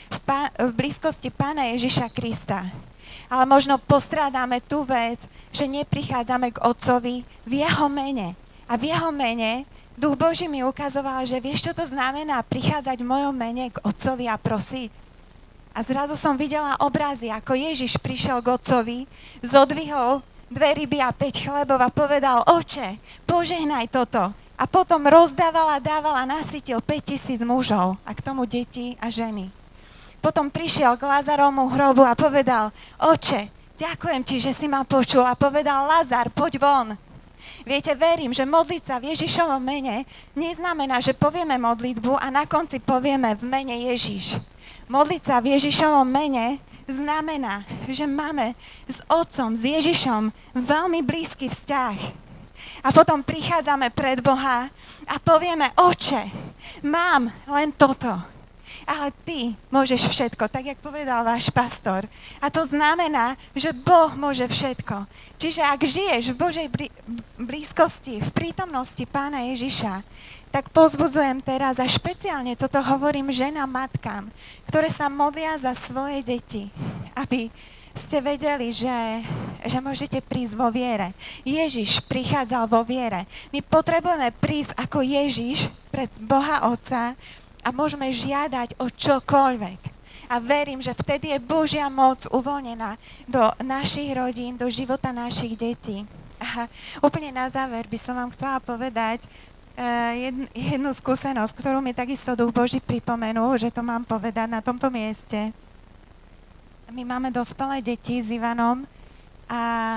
v blízkosti Pána Ježiša Krista, ale možno postrádame tú vec, že neprichádzame k Otcovi v jeho mene. A v jeho mene Duch Boží mi ukazoval, že vieš, čo to znamená prichádzať v mojom mene k Otcovi a prosiť. A zrazu som videla obrazy, ako Ježiš prišiel k Otcovi, zodvihol 2 ryby a 5 chlebov a povedal, Oče, požehnaj toto. A potom rozdával a dával a nasytil 5000 mužov a k tomu deti a ženy. Potom prišiel k Lazarovmu hrobu a povedal, Oče, ďakujem ti, že si ma počul. A povedal, Lazar, poď von. Viete, verím, že modliť sa v Ježišovom mene neznamená, že povieme modlitbu a na konci povieme v mene Ježiš. Modliť sa v Ježišovom mene znamená, že máme s Otcom, s Ježišom veľmi blízky vzťah. A potom prichádzame pred Boha a povieme, Oče, mám len toto, ale ty môžeš všetko, tak jak povedal váš pastor. A to znamená, že Boh môže všetko. Čiže ak žiješ v Božej blízkosti, v prítomnosti Pána Ježiša, tak pozbudzujem teraz a špeciálne toto hovorím ženám, matkám, ktoré sa modlia za svoje deti, aby ste vedeli, že môžete prísť vo viere. Ježiš prichádzal vo viere. My potrebujeme prísť ako Ježiš pred Boha Otca a môžeme žiadať o čokoľvek. A verím, že vtedy je Božia moc uvoľnená do našich rodín, do života našich detí. A úplne na záver by som vám chcela povedať jednu skúsenosť, ktorú mi takisto Duch Boží pripomenul, že to mám povedať na tomto mieste. My máme dospelé deti s Ivanom a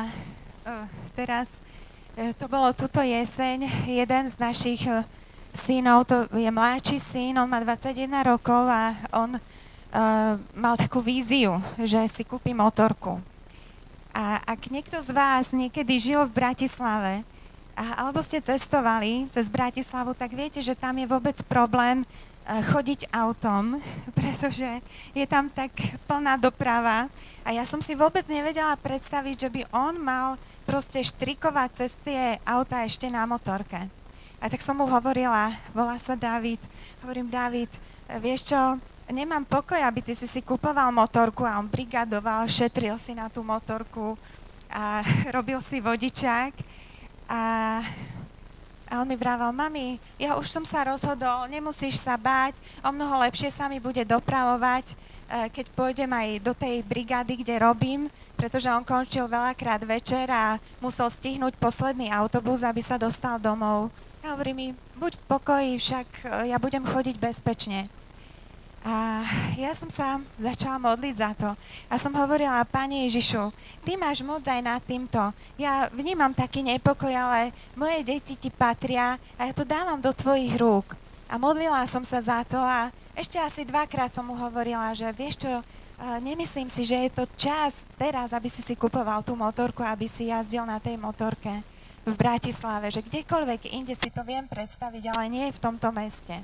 teraz to bolo túto jeseň, jeden z našich synov, to je mladší syn, on má 21 rokov a on mal takú víziu, že si kúpi motorku. A ak niekto z vás niekedy žil v Bratislave, alebo ste cestovali cez Bratislavu, tak viete, že tam je vôbec problém chodiť autom, pretože je tam tak plná doprava a ja som si vôbec nevedela predstaviť, že by on mal proste štrikovať cez tie auta ešte na motorke. A tak som mu hovorila, volá sa David, hovorím, David, vieš čo, nemám pokoj, aby ty si kupoval motorku, a on brigadoval, šetril si na tú motorku a robil si vodičák a on mi vravel, mami, ja už som sa rozhodol, nemusíš sa báť, o mnoho lepšie sa mi bude dopravovať, keď pôjdem aj do tej brigády, kde robím, pretože on končil veľakrát večer a musel stihnúť posledný autobus, aby sa dostal domov. A hovorí mi, buď v pokoji, však ja budem chodiť bezpečne. A ja som sa začala modliť za to. A som hovorila, Pane Ježišu, ty máš moc aj nad týmto. Ja vnímam taký nepokoj, ale moje deti ti patria a ja to dávam do tvojich rúk. A modlila som sa za to a ešte asi 2-krát som mu hovorila, že vieš čo, nemyslím si, že je to čas teraz, aby si kupoval tú motorku, aby si jazdil na tej motorke v Bratislave, že kdekoľvek inde si to viem predstaviť, ale nie v tomto meste.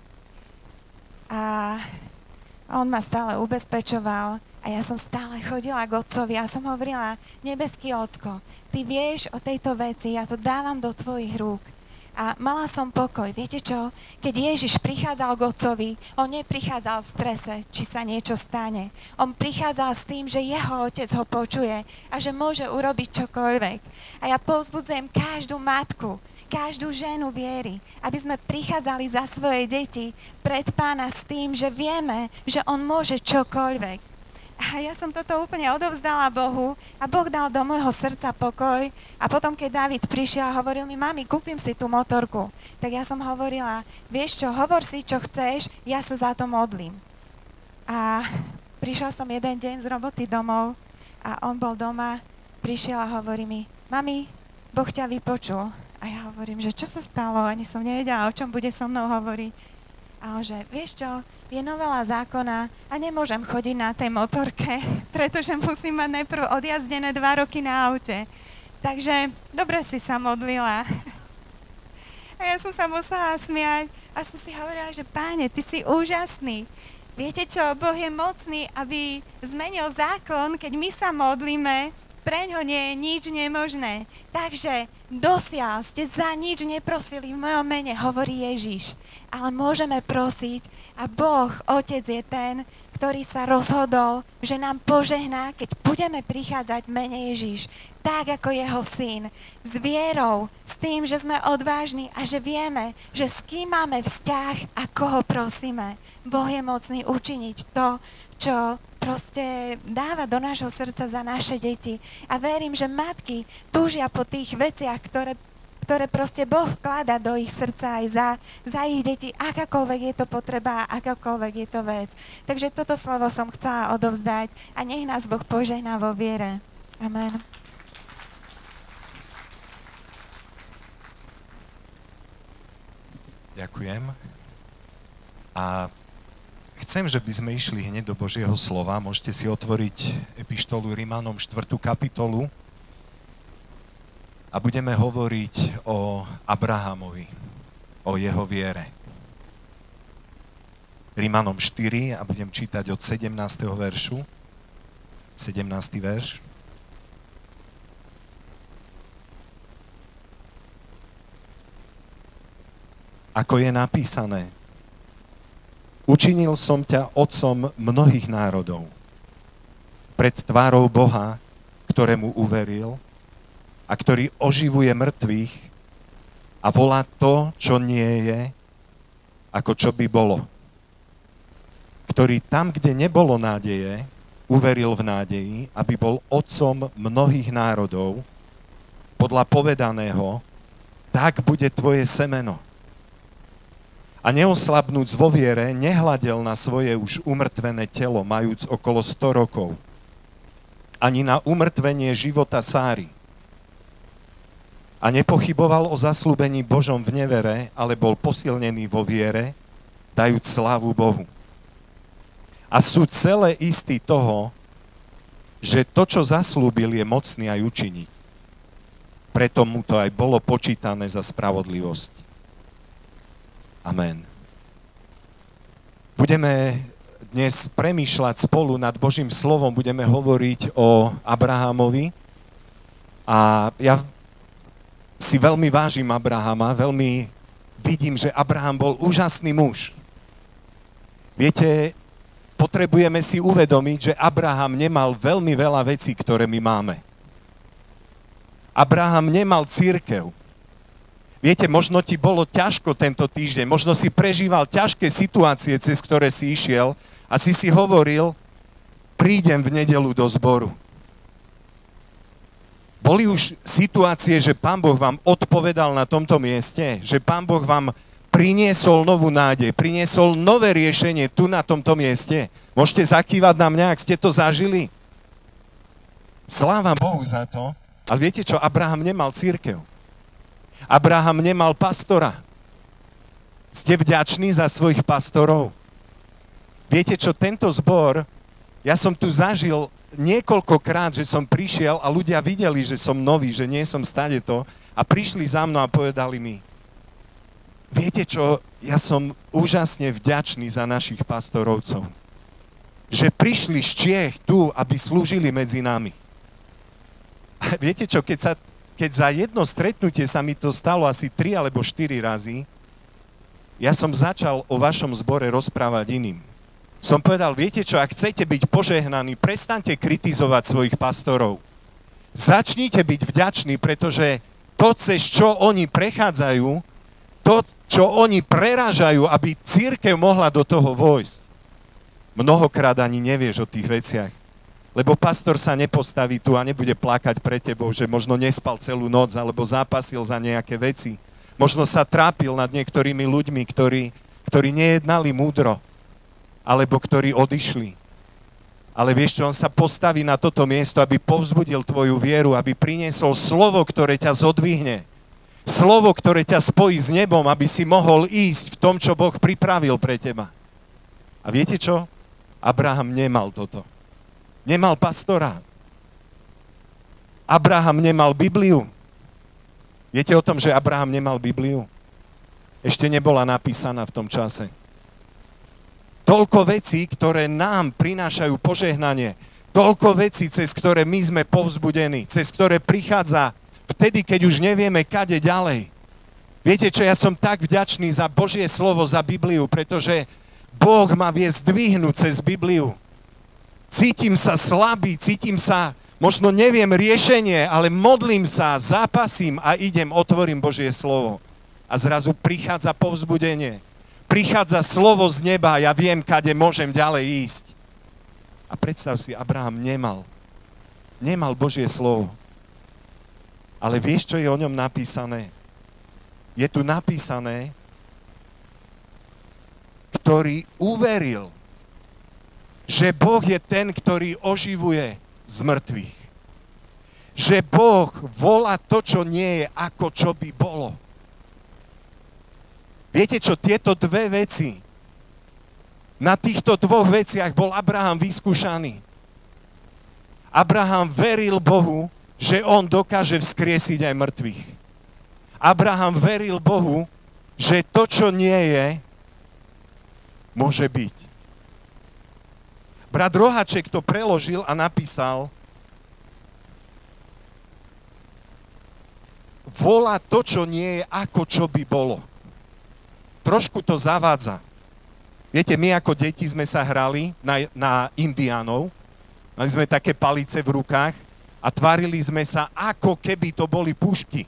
A on ma stále ubezpečoval a ja som stále chodila k otcovi a som hovorila, nebeský Ocko, ty vieš o tejto veci, ja to dávam do tvojich rúk. A mala som pokoj. Viete čo? Keď Ježiš prichádzal k otcovi, on neprichádzal v strese, či sa niečo stane. On prichádzal s tým, že jeho otec ho počuje a že môže urobiť čokoľvek. A ja povzbudzujem každú matku, každú ženu viery, aby sme prichádzali za svoje deti pred Pána s tým, že vieme, že on môže čokoľvek. A ja som toto úplne odovzdala Bohu a Boh dal do môjho srdca pokoj. A potom, keď David prišiel a hovoril mi, mami, kúpim si tú motorku, tak ja som hovorila, vieš čo, hovor si, čo chceš, ja sa za to modlím. A prišla som jeden deň z roboty domov a on bol doma, prišiel a hovorí mi, mami, Boh ťa vypočul. A ja hovorím, že čo sa stalo, ani som nevedela, o čom bude so mnou hovoriť. A on že, vieš čo, je novela zákona a nemôžem chodiť na tej motorke, pretože musím mať najprv odjazdené 2 roky na aute. Takže dobre si sa modlila. A ja som sa musela smiať a som si hovorila, že Páne, ty si úžasný. Viete čo, Boh je mocný, aby zmenil zákon, keď my sa modlíme, preňho nie je nič nemožné. Takže dosiaľ ste za nič neprosili v mojom mene, hovorí Ježiš. Ale môžeme prosiť a Boh, Otec je ten, ktorý sa rozhodol, že nám požehná, keď budeme prichádzať v mene Ježiš. Tak ako jeho syn. S vierou, s tým, že sme odvážni a že vieme, že s kým máme vzťah a koho prosíme. Boh je mocný učiniť to, čo proste dáva do nášho srdca za naše deti. A verím, že matky túžia po tých veciach, ktoré proste Boh vkladá do ich srdca aj za ich deti, akákoľvek je to potreba, akákoľvek je to vec. Takže toto slovo som chcela odovzdať a nech nás Boh požehná vo viere. Amen. Ďakujem. A chcem, že by sme išli hneď do Božieho slova. Môžete si otvoriť epištolu Rimanom 4. kapitolu a budeme hovoriť o Abrahamovi, o jeho viere. Rimanom 4 a budem čítať od 17. veršu. 17. verš. Ako je napísané, učinil som ťa otcom mnohých národov. Pred tvárou Boha, ktorému uveril a ktorý oživuje mŕtvych a volá to, čo nie je, ako čo by bolo. Ktorý tam, kde nebolo nádeje, uveril v nádeji, aby bol otcom mnohých národov, podľa povedaného, tak bude tvoje semeno. A neoslabnúc vo viere, nehľadel na svoje už umrtvené telo, majúc okolo 100 rokov, ani na umrtvenie života Sáry. A nepochyboval o zasľúbení Božom v nevere, ale bol posilnený vo viere, dajúc slávu Bohu. A sú celé istí toho, že to, čo zaslúbil, je mocný aj učiniť. Preto mu to aj bolo počítané za spravodlivosť. Amen. Budeme dnes premýšľať spolu nad Božím slovom, budeme hovoriť o Abrahamovi. A ja si veľmi vážim Abrahama, veľmi vidím, že Abraham bol úžasný muž. Viete, potrebujeme si uvedomiť, že Abraham nemal veľmi veľa vecí, ktoré my máme. Abraham nemal cirkev. Viete, možno ti bolo ťažko tento týždeň, možno si prežíval ťažké situácie, cez ktoré si išiel a si hovoril, prídem v nedeľu do zboru. Boli už situácie, že Pán Boh vám odpovedal na tomto mieste, že Pán Boh vám priniesol novú nádej, priniesol nové riešenie tu na tomto mieste. Môžete zakývať na mňa, ak ste to zažili. Sláva Bohu za to. Ale viete čo, Abraham nemal cirkev. Abraham nemal pastora. Ste vďační za svojich pastorov? Viete čo, tento zbor, ja som tu zažil niekoľkokrát, že som prišiel a ľudia videli, že som nový, že nie som stadeto a prišli za mnou a povedali mi, viete čo, ja som úžasne vďačný za našich pastorovcov. Že prišli z Čiech tu, aby slúžili medzi nami. A viete čo, keď za jedno stretnutie sa mi to stalo asi 3 alebo 4 razy, ja som začal o vašom zbore rozprávať iným. Som povedal, viete čo, ak chcete byť požehnaní, prestaňte kritizovať svojich pastorov. Začnite byť vďační, pretože to, cez čo oni prechádzajú, to, čo oni prerážajú, aby cirkev mohla do toho vojsť. Mnohokrát ani nevieš o tých veciach. Lebo pastor sa nepostaví tu a nebude plakať pre tebou, že možno nespal celú noc, alebo zápasil za nejaké veci. Možno sa trápil nad niektorými ľuďmi, ktorí nejednali múdro, alebo ktorí odišli. Ale vieš čo, on sa postaví na toto miesto, aby povzbudil tvoju vieru, aby priniesol slovo, ktoré ťa zodvihne. Slovo, ktoré ťa spojí s nebom, aby si mohol ísť v tom, čo Boh pripravil pre teba. A viete čo? Abraham nemal toto. Nemal pastora. Abraham nemal Bibliu. Viete o tom, že Abraham nemal Bibliu? Ešte nebola napísaná v tom čase. Toľko vecí, ktoré nám prinášajú požehnanie. Toľko vecí, cez ktoré my sme povzbudení. Cez ktoré prichádza vtedy, keď už nevieme, kade ďalej. Viete čo, ja som tak vďačný za Božie slovo, za Bibliu, pretože Boh ma vie zdvihnúť cez Bibliu. Cítim sa slabý, cítim sa, možno neviem riešenie, ale modlím sa, zápasím a idem, otvorím Božie slovo. A zrazu prichádza povzbudenie. Prichádza slovo z neba a ja viem, kade môžem ďalej ísť. A predstav si, Abraham nemal Božie slovo. Ale vieš, čo je o ňom napísané? Je tu napísané, ktorý uveril, že Boh je ten, ktorý oživuje z mŕtvych. Že Boh volá to, čo nie je, ako čo by bolo. Viete čo, tieto dve veci, na týchto dvoch veciach bol Abraham vyskúšaný. Abraham veril Bohu, že on dokáže vzkriesiť aj mŕtvych. Abraham veril Bohu, že to, čo nie je, môže byť. Brat Rohaček to preložil a napísal, volá to, čo nie je, ako čo by bolo. Trošku to zavádza. Viete, my ako deti sme sa hrali na indiánov, mali sme také palice v rukách a tvárili sme sa, ako keby to boli pušky.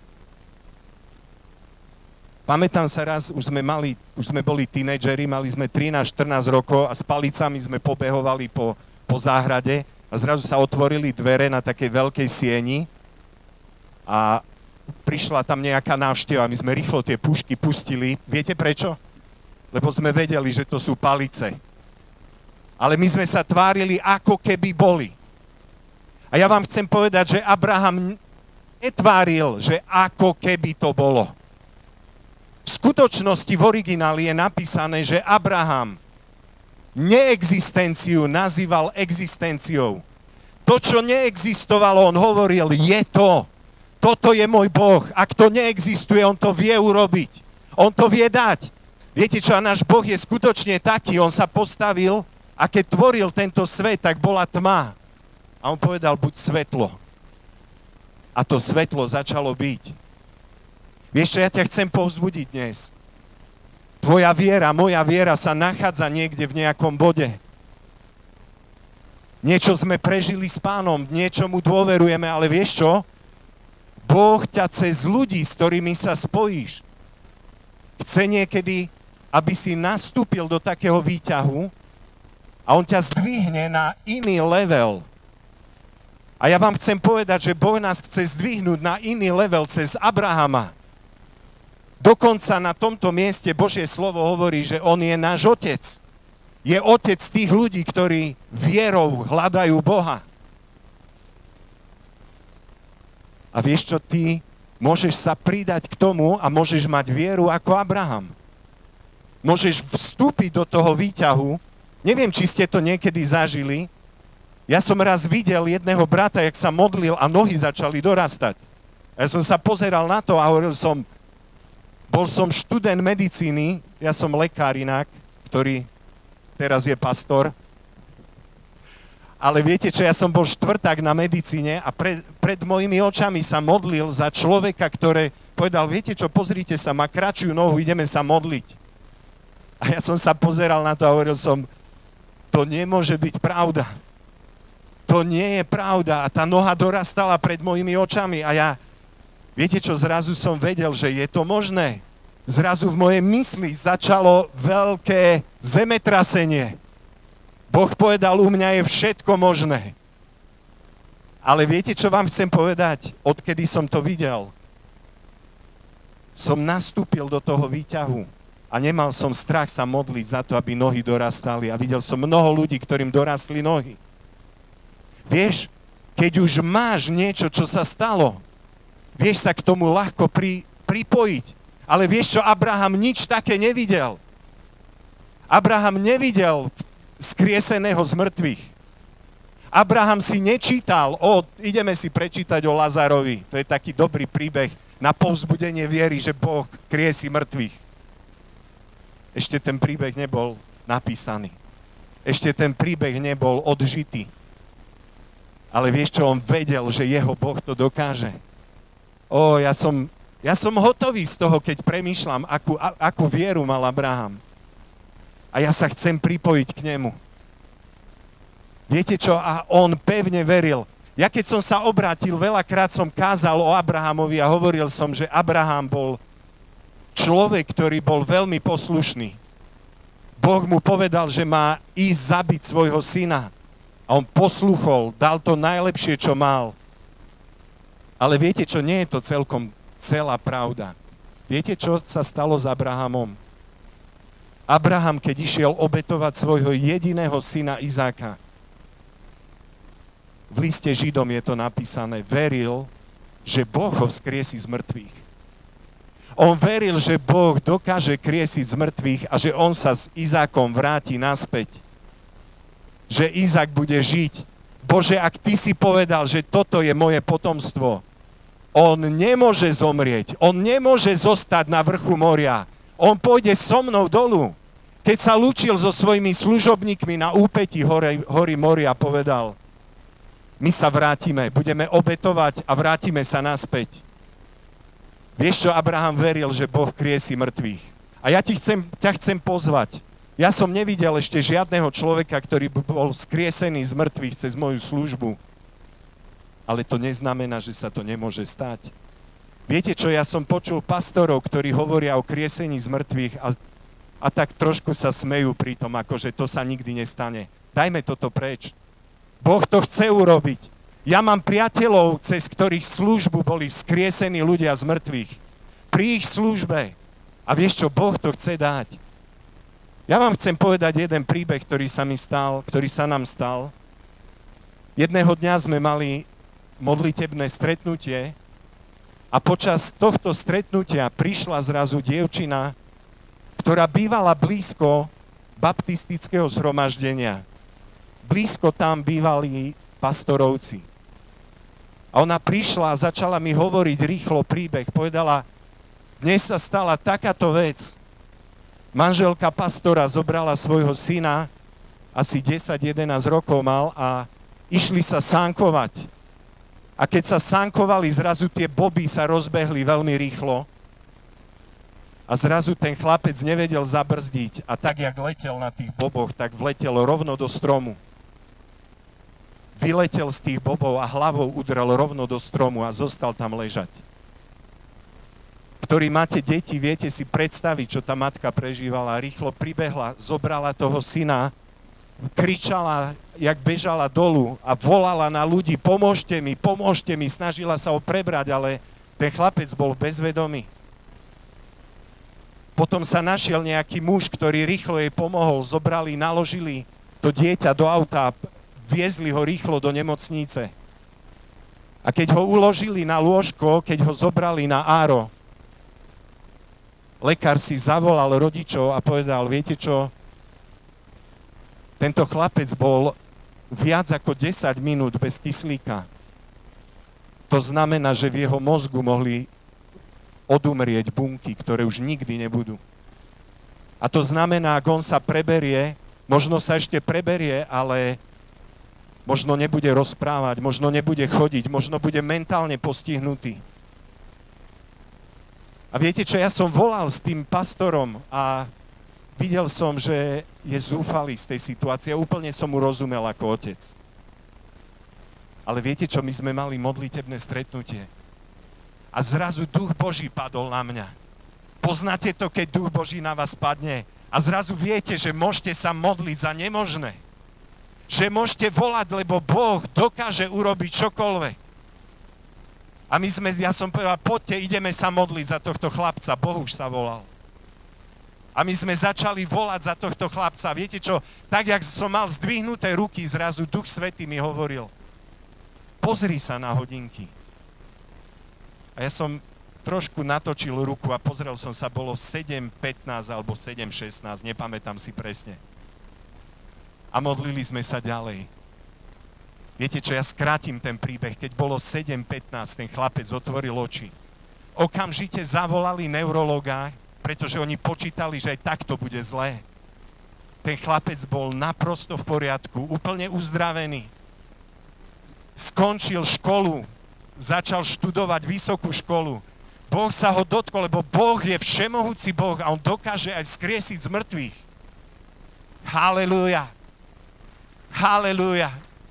Pamätám sa raz, už sme boli tínedžeri, mali sme 13-14 rokov a s palicami sme pobehovali po záhrade a zrazu sa otvorili dvere na takej veľkej sieni a prišla tam nejaká návšteva. My sme rýchlo tie pušky pustili. Viete prečo? Lebo sme vedeli, že to sú palice. Ale my sme sa tvárili, ako keby boli. A ja vám chcem povedať, že Abraham netváril, že ako keby to bolo. V skutočnosti v origináli je napísané, že Abraham neexistenciu nazýval existenciou. To, čo neexistovalo, on hovoril, je to. Toto je môj Boh. Ak to neexistuje, on to vie urobiť. On to vie dať. Viete čo, a náš Boh je skutočne taký. On sa postavil a keď tvoril tento svet, tak bola tma. A on povedal, buď svetlo. A to svetlo začalo byť. Vieš čo, ja ťa chcem povzbudiť dnes. Tvoja viera, moja viera sa nachádza niekde v nejakom bode. Niečo sme prežili s Pánom, niečomu dôverujeme, ale vieš čo? Boh ťa cez ľudí, s ktorými sa spojíš, chce niekedy, aby si nastúpil do takého výťahu a on ťa zdvihne na iný level. A ja vám chcem povedať, že Boh nás chce zdvihnúť na iný level cez Abrahama. Dokonca na tomto mieste Božie slovo hovorí, že on je náš otec. Je otec tých ľudí, ktorí vierou hľadajú Boha. A vieš čo, ty môžeš sa pridať k tomu a môžeš mať vieru ako Abraham. Môžeš vstúpiť do toho výťahu. Neviem, či ste to niekedy zažili. Ja som raz videl jedného brata, jak sa modlil a nohy začali dorastať. Ja som sa pozeral na to a hovoril som, bol som študent medicíny, ja som lekár inak, ktorý teraz je pastor. Ale viete čo, ja som bol štvrták na medicíne a pred mojimi očami sa modlil za človeka, ktorý povedal, viete čo, pozrite sa, má kratšiu nohu, ideme sa modliť. A ja som sa pozeral na to a hovoril som, to nemôže byť pravda. To nie je pravda. A tá noha dorastala pred mojimi očami a ja, viete čo, zrazu som vedel, že je to možné. Zrazu v mojej mysli začalo veľké zemetrasenie. Boh povedal, u mňa je všetko možné. Ale viete, čo vám chcem povedať? Odkedy som to videl, som nastúpil do toho výťahu a nemal som strach sa modliť za to, aby nohy dorastali. A videl som mnoho ľudí, ktorým dorastli nohy. Vieš, keď už máš niečo, čo sa stalo, vieš sa k tomu ľahko pripojiť. Ale vieš čo, Abraham nič také nevidel. Abraham nevidel skrieseného z mŕtvych. Abraham si nečítal, ideme si prečítať o Lazarovi. To je taký dobrý príbeh na povzbudenie viery, že Boh kriesí mŕtvych. Ešte ten príbeh nebol napísaný. Ešte ten príbeh nebol odžitý. Ale vieš čo, on vedel, že jeho Boh to dokáže. Ja som hotový z toho, keď premýšľam, akú vieru mal Abraham. A ja sa chcem pripojiť k nemu. Viete čo? A on pevne veril. Ja keď som sa obrátil, veľakrát som kázal o Abrahamovi a hovoril som, že Abraham bol človek, ktorý bol veľmi poslušný. Boh mu povedal, že má ísť zabiť svojho syna. A on posluchol, dal to najlepšie, čo mal. Ale viete čo? Nie je to celkom celá pravda. Viete, čo sa stalo s Abrahamom? Abraham, keď išiel obetovať svojho jediného syna Izáka, v liste Židom je to napísané, veril, že Boh ho vzkriesí z mŕtvych. On veril, že Boh dokáže kriesiť z mŕtvych a že on sa s Izákom vráti naspäť. Že Izák bude žiť. Bože, ak ty si povedal, že toto je moje potomstvo, on nemôže zomrieť, on nemôže zostať na vrchu moria. On pôjde so mnou dolu. Keď sa lúčil so svojimi služobníkmi na úpetí hory Moria, povedal, my sa vrátime, budeme obetovať a vrátime sa naspäť. Vieš čo, Abraham veril, že Boh kriesí mŕtvych. A ja ťa chcem pozvať. Ja som nevidel ešte žiadneho človeka, ktorý bol skriesený z mŕtvych cez moju službu. Ale to neznamená, že sa to nemôže stať. Viete čo, ja som počul pastorov, ktorí hovoria o kriesení z mŕtvych a tak trošku sa smejú pri tom, akože to sa nikdy nestane. Dajme toto preč. Boh to chce urobiť. Ja mám priateľov, cez ktorých službu boli vzkriesení ľudia z mŕtvych. Pri ich službe. A vieš čo, Boh to chce dať. Ja vám chcem povedať jeden príbeh, ktorý sa nám stal. Jedného dňa sme mali modlitebné stretnutie a počas tohto stretnutia prišla zrazu dievčina, ktorá bývala blízko baptistického zhromaždenia. Blízko tam bývali pastorovci. A ona prišla a začala mi hovoriť rýchlo príbeh. Povedala, dnes sa stala takáto vec. Manželka pastora zobrala svojho syna, asi 10-11 rokov mal a išli sa sánkovať. A keď sa sánkovali, zrazu tie boby sa rozbehli veľmi rýchlo A zrazu ten chlapec nevedel zabrzdiť a tak, jak letel na tých boboch, tak vletel rovno do stromu. Vyletel z tých bobov a hlavou udrel rovno do stromu a zostal tam ležať. Ktorí máte deti, viete si predstaviť, čo tá matka prežívala. Rýchlo pribehla, zobrala toho syna, kričala, jak bežala dolu a volala na ľudí, pomôžte mi, snažila sa ho prebrať, ale ten chlapec bol v bezvedomí. Potom sa našiel nejaký muž, ktorý rýchlo jej pomohol, zobrali, naložili to dieťa do auta, viezli ho rýchlo do nemocnice. A keď ho uložili na lôžko, keď ho zobrali na áro, lekár si zavolal rodičov a povedal, viete čo, tento chlapec bol viac ako 10 minút bez kyslíka. To znamená, že v jeho mozgu mohli odumrieť bunky, ktoré už nikdy nebudú. A to znamená, ak on sa preberie, možno sa ešte preberie, ale možno nebude rozprávať, možno nebude chodiť, možno bude mentálne postihnutý. A viete čo, ja som volal s tým pastorom a videl som, že je zúfalý z tej situácie. Úplne som mu rozumel ako otec. Ale viete čo, my sme mali modlitebné stretnutie. A zrazu Duch Boží padol na mňa. Poznáte to, keď Duch Boží na vás padne a zrazu viete, že môžete sa modliť za nemožné. Že môžete volať, lebo Boh dokáže urobiť čokoľvek. A ja som povedal, poďte, ideme sa modliť za tohto chlapca. Boh už sa volal. A my sme začali volať za tohto chlapca. Viete čo, tak, jak som mal zdvihnuté ruky, zrazu Duch Svätý mi hovoril, pozri sa na hodinky. A ja som trošku natočil ruku a pozrel som sa, bolo 7:15 alebo 7:16, nepamätám si presne. A modlili sme sa ďalej. Viete čo, ja skrátim ten príbeh. Keď bolo 7:15, ten chlapec otvoril oči. Okamžite zavolali neurologa, pretože oni počítali, že aj takto bude zlé. Ten chlapec bol naprosto v poriadku, úplne uzdravený. Skončil školu, začal študovať vysokú školu. Boh sa ho dotkol, lebo Boh je všemohúci Boh a on dokáže aj vzkriesiť z mŕtvych. Halelúja. Halelúja.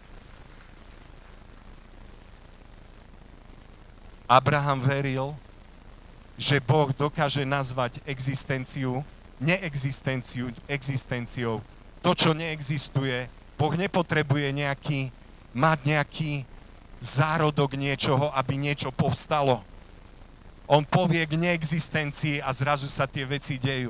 Abraham veril, že Boh dokáže nazvať existenciu, neexistenciu, existenciou. To, čo neexistuje, Boh nepotrebuje mať nejaký zárodok niečoho, aby niečo povstalo. On povie k neexistencii a zrazu sa tie veci dejú.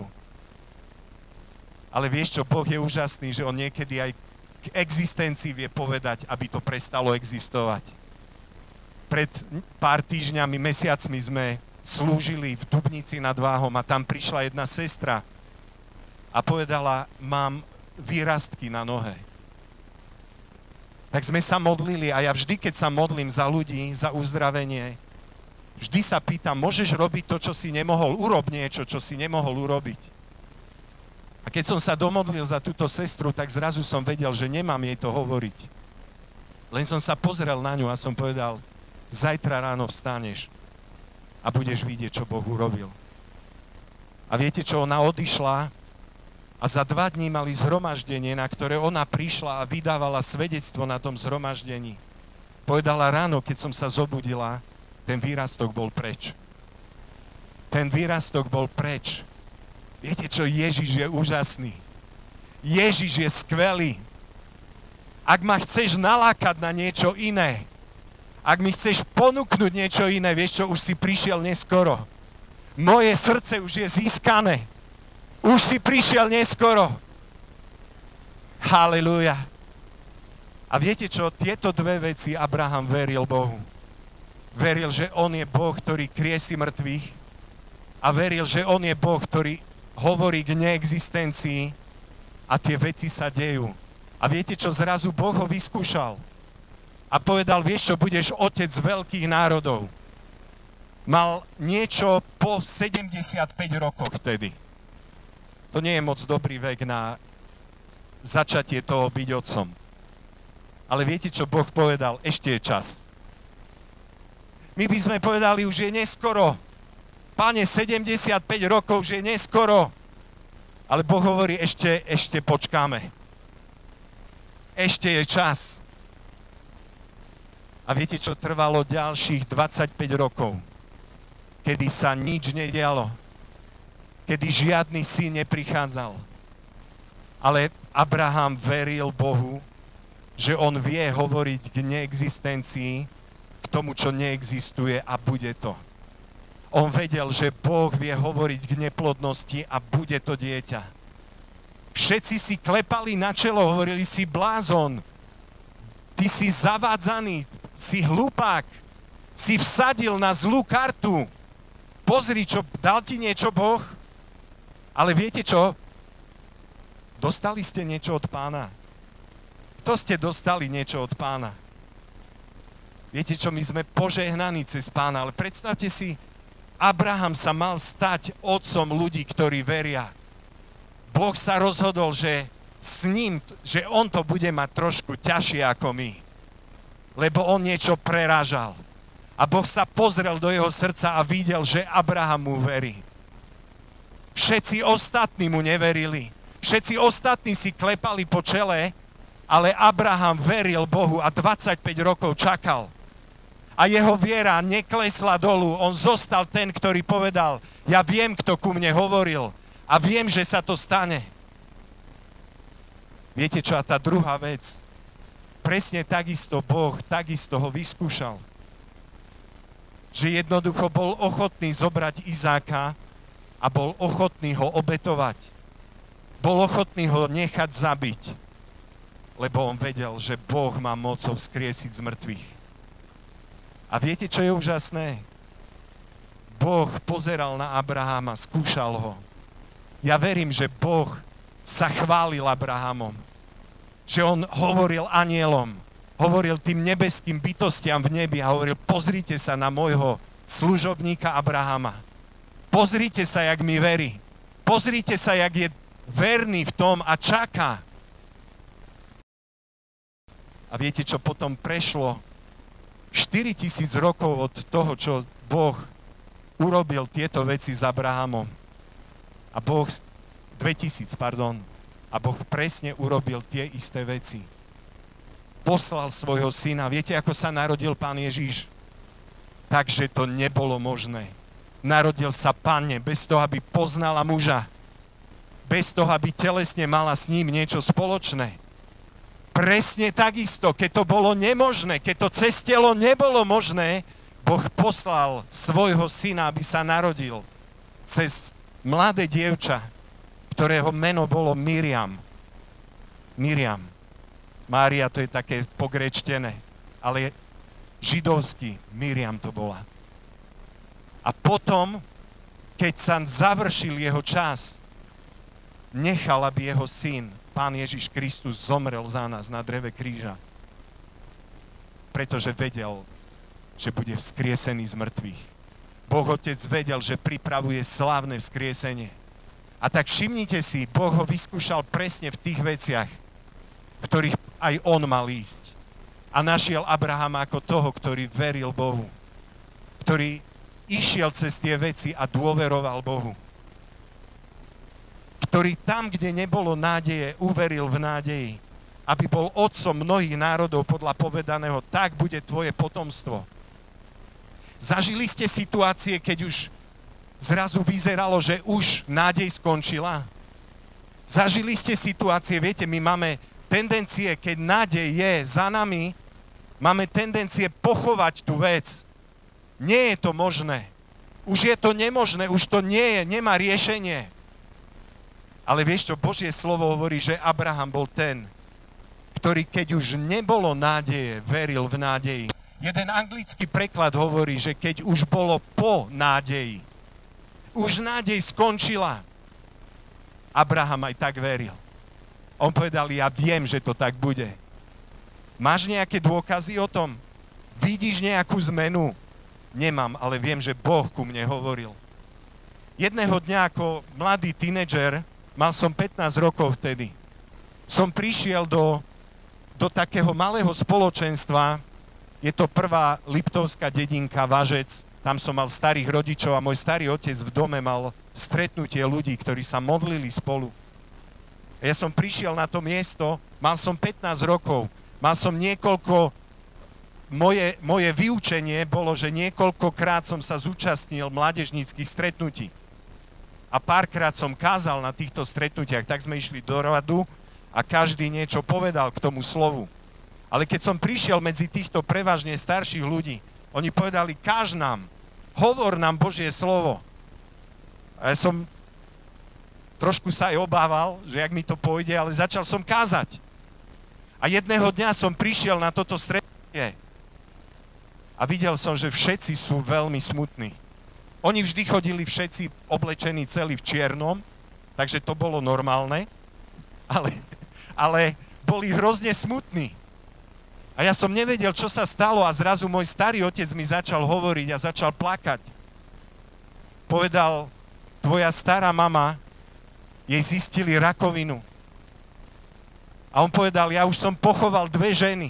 Ale vieš čo, Boh je úžasný, že on niekedy aj k existencii vie povedať, aby to prestalo existovať. Pred pár týždňami, mesiacmi sme slúžili v Dubnici nad Váhom a tam prišla jedna sestra a povedala, mám výrastky na nohe. Tak sme sa modlili a ja vždy, keď sa modlím za ľudí, za uzdravenie, vždy sa pýtam, môžeš robiť to, čo si nemohol, urob niečo, čo si nemohol urobiť. A keď som sa domodlil za túto sestru, tak zrazu som vedel, že nemám jej to hovoriť. Len som sa pozrel na ňu a som povedal, zajtra ráno vstaneš a budeš vidieť, čo Boh urobil. A viete čo, ona odišla a za 2 dní mali zhromaždenie, na ktoré ona prišla a vydávala svedectvo na tom zhromaždení. Povedala ráno, keď som sa zobudila, ten výrastok bol preč. Ten výrastok bol preč. Viete čo, Ježiš je úžasný. Ježiš je skvelý. Ak ma chceš nalákať na niečo iné, ak mi chceš ponúknuť niečo iné, vieš čo, už si prišiel neskoro. Moje srdce už je získané. Už si prišiel neskoro. Halelúja. A viete čo, tieto 2 veci Abraham veril Bohu. Veril, že on je Boh, ktorý kriesi mŕtvych a veril, že on je Boh, ktorý hovorí k neexistencii a tie veci sa dejú. A viete čo, zrazu Boh ho vyskúšal a povedal, vieš čo, budeš otec veľkých národov. Mal niečo po 75 rokoch vtedy. To nie je moc dobrý vek na začatie toho byť otcom. Ale viete, čo Boh povedal? Ešte je čas. My by sme povedali, už je neskoro. Pane, 75 rokov, že je neskoro. Ale Boh hovorí, ešte počkáme. Ešte je čas. A viete, čo trvalo ďalších 25 rokov? Kedy sa nič nedialo. Kedy žiadny syn neprichádzal. Ale Abraham veril Bohu, že on vie hovoriť k neexistencii, k tomu, čo neexistuje a bude to. On vedel, že Boh vie hovoriť k neplodnosti a bude to dieťa. Všetci si klepali na čelo, hovorili si blázon. Ty si zavádzaný, si hlupák, si vsadil na zlú kartu. Pozri, čo dal ti niečo Boh. Ale viete čo? Dostali ste niečo od Pána? Kto ste dostali niečo od Pána? Viete čo, my sme požehnaní cez Pána, ale predstavte si, Abraham sa mal stať otcom ľudí, ktorí veria. Boh sa rozhodol, že s ním, že on to bude mať trošku ťažšie ako my. Lebo on niečo prerážal. A Boh sa pozrel do jeho srdca a videl, že Abraham mu verí. Všetci ostatní mu neverili. Všetci ostatní si klepali po čele, ale Abraham veril Bohu a 25 rokov čakal. A jeho viera neklesla dolu. On zostal ten, ktorý povedal, ja viem, kto ku mne hovoril a viem, že sa to stane. Viete čo, a tá druhá vec, presne takisto Boh, takisto ho vyskúšal. Že jednoducho bol ochotný zobrať Izáka a bol ochotný ho obetovať. Bol ochotný ho nechať zabiť, lebo on vedel, že Boh má moc ho vzkriesiť z mŕtvych. A viete, čo je úžasné? Boh pozeral na Abraháma, skúšal ho. Ja verím, že Boh sa chválil Abrahamom. Že on hovoril anielom, hovoril tým nebeským bytostiam v nebi a hovoril, pozrite sa na môjho služobníka Abrahama. Pozrite sa, jak mi verí. Pozrite sa, jak je verný v tom a čaká. A viete, čo potom prešlo? 4000 rokov od toho, čo Boh urobil tieto veci s Abrahamom. A Boh, 2000, pardon. A Boh presne urobil tie isté veci. Poslal svojho syna. Viete, ako sa narodil Pán Ježiš? Takže to nebolo možné. Narodil sa Panne bez toho, aby poznala muža. Bez toho, aby telesne mala s ním niečo spoločné. Presne takisto, keď to bolo nemožné, keď to cez telo nebolo možné, Boh poslal svojho syna, aby sa narodil cez mladé dievča, ktorého meno bolo Miriam. Miriam. Mária to je také pogrečtené, ale židovský Miriam to bola. A potom, keď sa završil jeho čas, nechal, aby jeho syn, Pán Ježiš Kristus, zomrel za nás na dreve kríža. Pretože vedel, že bude vzkriesený z mŕtvych. Boh Otec vedel, že pripravuje slávne vzkriesenie. A tak všimnite si, Boh ho vyskúšal presne v tých veciach, v ktorých aj on mal ísť. A našiel Abrahama ako toho, ktorý veril Bohu. Ktorý išiel cez tie veci a dôveroval Bohu. Ktorý tam, kde nebolo nádeje, uveril v nádeji. Aby bol otcom mnohých národov podľa povedaného, tak bude tvoje potomstvo. Zažili ste situácie, keď už zrazu vyzeralo, že už nádej skončila? Zažili ste situácie, viete, my máme tendencie, keď nádej je za nami, máme tendencie pochovať tú vec. Nie je to možné. Už je to nemožné, už to nie je, nemá riešenie. Ale vieš čo, Božie slovo hovorí, že Abraham bol ten, ktorý keď už nebolo nádeje, veril v nádeji. Jeden anglický preklad hovorí, že keď už bolo po nádeji, už nádej skončila, Abraham aj tak veril. On povedal, ja viem, že to tak bude. Máš nejaké dôkazy o tom? Vidíš nejakú zmenu? Nemám, ale viem, že Boh ku mne hovoril. Jedného dňa ako mladý tínedžer, mal som 15 rokov vtedy, som prišiel do takého malého spoločenstva, je to prvá liptovská dedinka Važec, tam som mal starých rodičov a môj starý otec v dome mal stretnutie ľudí, ktorí sa modlili spolu. A ja som prišiel na to miesto, mal som 15 rokov, mal som moje vyučenie bolo, že niekoľkokrát som sa zúčastnil mládežníckych stretnutí. A párkrát som kázal na týchto stretnutiach, tak sme išli do radu a každý niečo povedal k tomu slovu. Ale keď som prišiel medzi týchto prevažne starších ľudí, oni povedali, káž nám, hovor nám Božie slovo. A ja som trošku sa aj obával, že jak mi to pôjde, ale začal som kázať. A jedného dňa som prišiel na toto stretnutie a videl som, že všetci sú veľmi smutní. Oni vždy chodili všetci oblečení celí v čiernom, takže to bolo normálne, ale boli hrozne smutní. A ja som nevedel, čo sa stalo a zrazu môj starý otec mi začal hovoriť a začal plakať. Povedal, tvoja stará mama, jej zistili rakovinu. A on povedal, ja už som pochoval 2 ženy.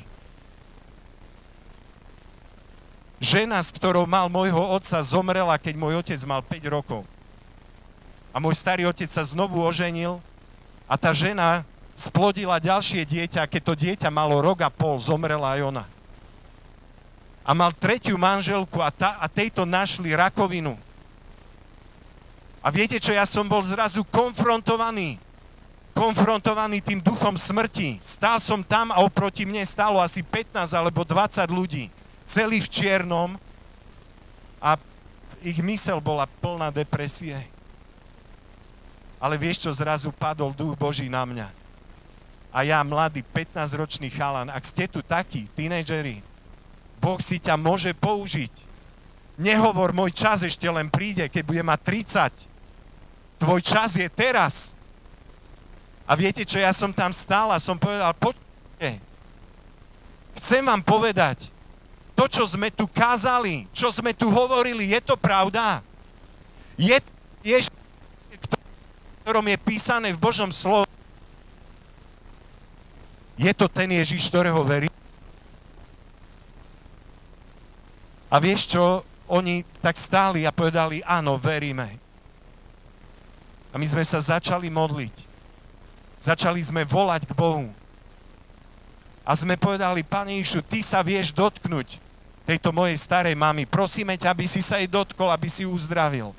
Žena, s ktorou mal môjho otca, zomrela, keď môj otec mal 5 rokov. A môj starý otec sa znovu oženil a tá žena splodila ďalšie dieťa, keď to dieťa malo 1,5 roka, zomrela aj ona. A mal 3. manželku a tejto našli rakovinu. A viete čo, ja som bol zrazu konfrontovaný tým duchom smrti. Stál som tam a oproti mne stálo asi 15 alebo 20 ľudí, celí v čiernom a ich myseľ bola plná depresie. Ale vieš čo, zrazu padol duch Boží na mňa. A ja, mladý, 15-ročný chalan, ak ste tu takí, tínedžeri, Boh si ťa môže použiť. Nehovor, môj čas ešte len príde, keď bude mať 30. Tvoj čas je teraz. A viete čo, ja som tam stál a som povedal, počujte, chcem vám povedať, to, čo sme tu kázali, čo sme tu hovorili, je to pravda? Je Ježiš, ktorom je písané v Božom slove, je to ten Ježiš, ktorého verí? A vieš čo? Oni tak stáli a povedali, áno, veríme. A my sme sa začali modliť. Začali sme volať k Bohu. A sme povedali, Pane Ježišu, Ty sa vieš dotknúť tejto mojej starej mamy. Prosíme ťa, aby si sa jej dotkol, aby si ju uzdravil.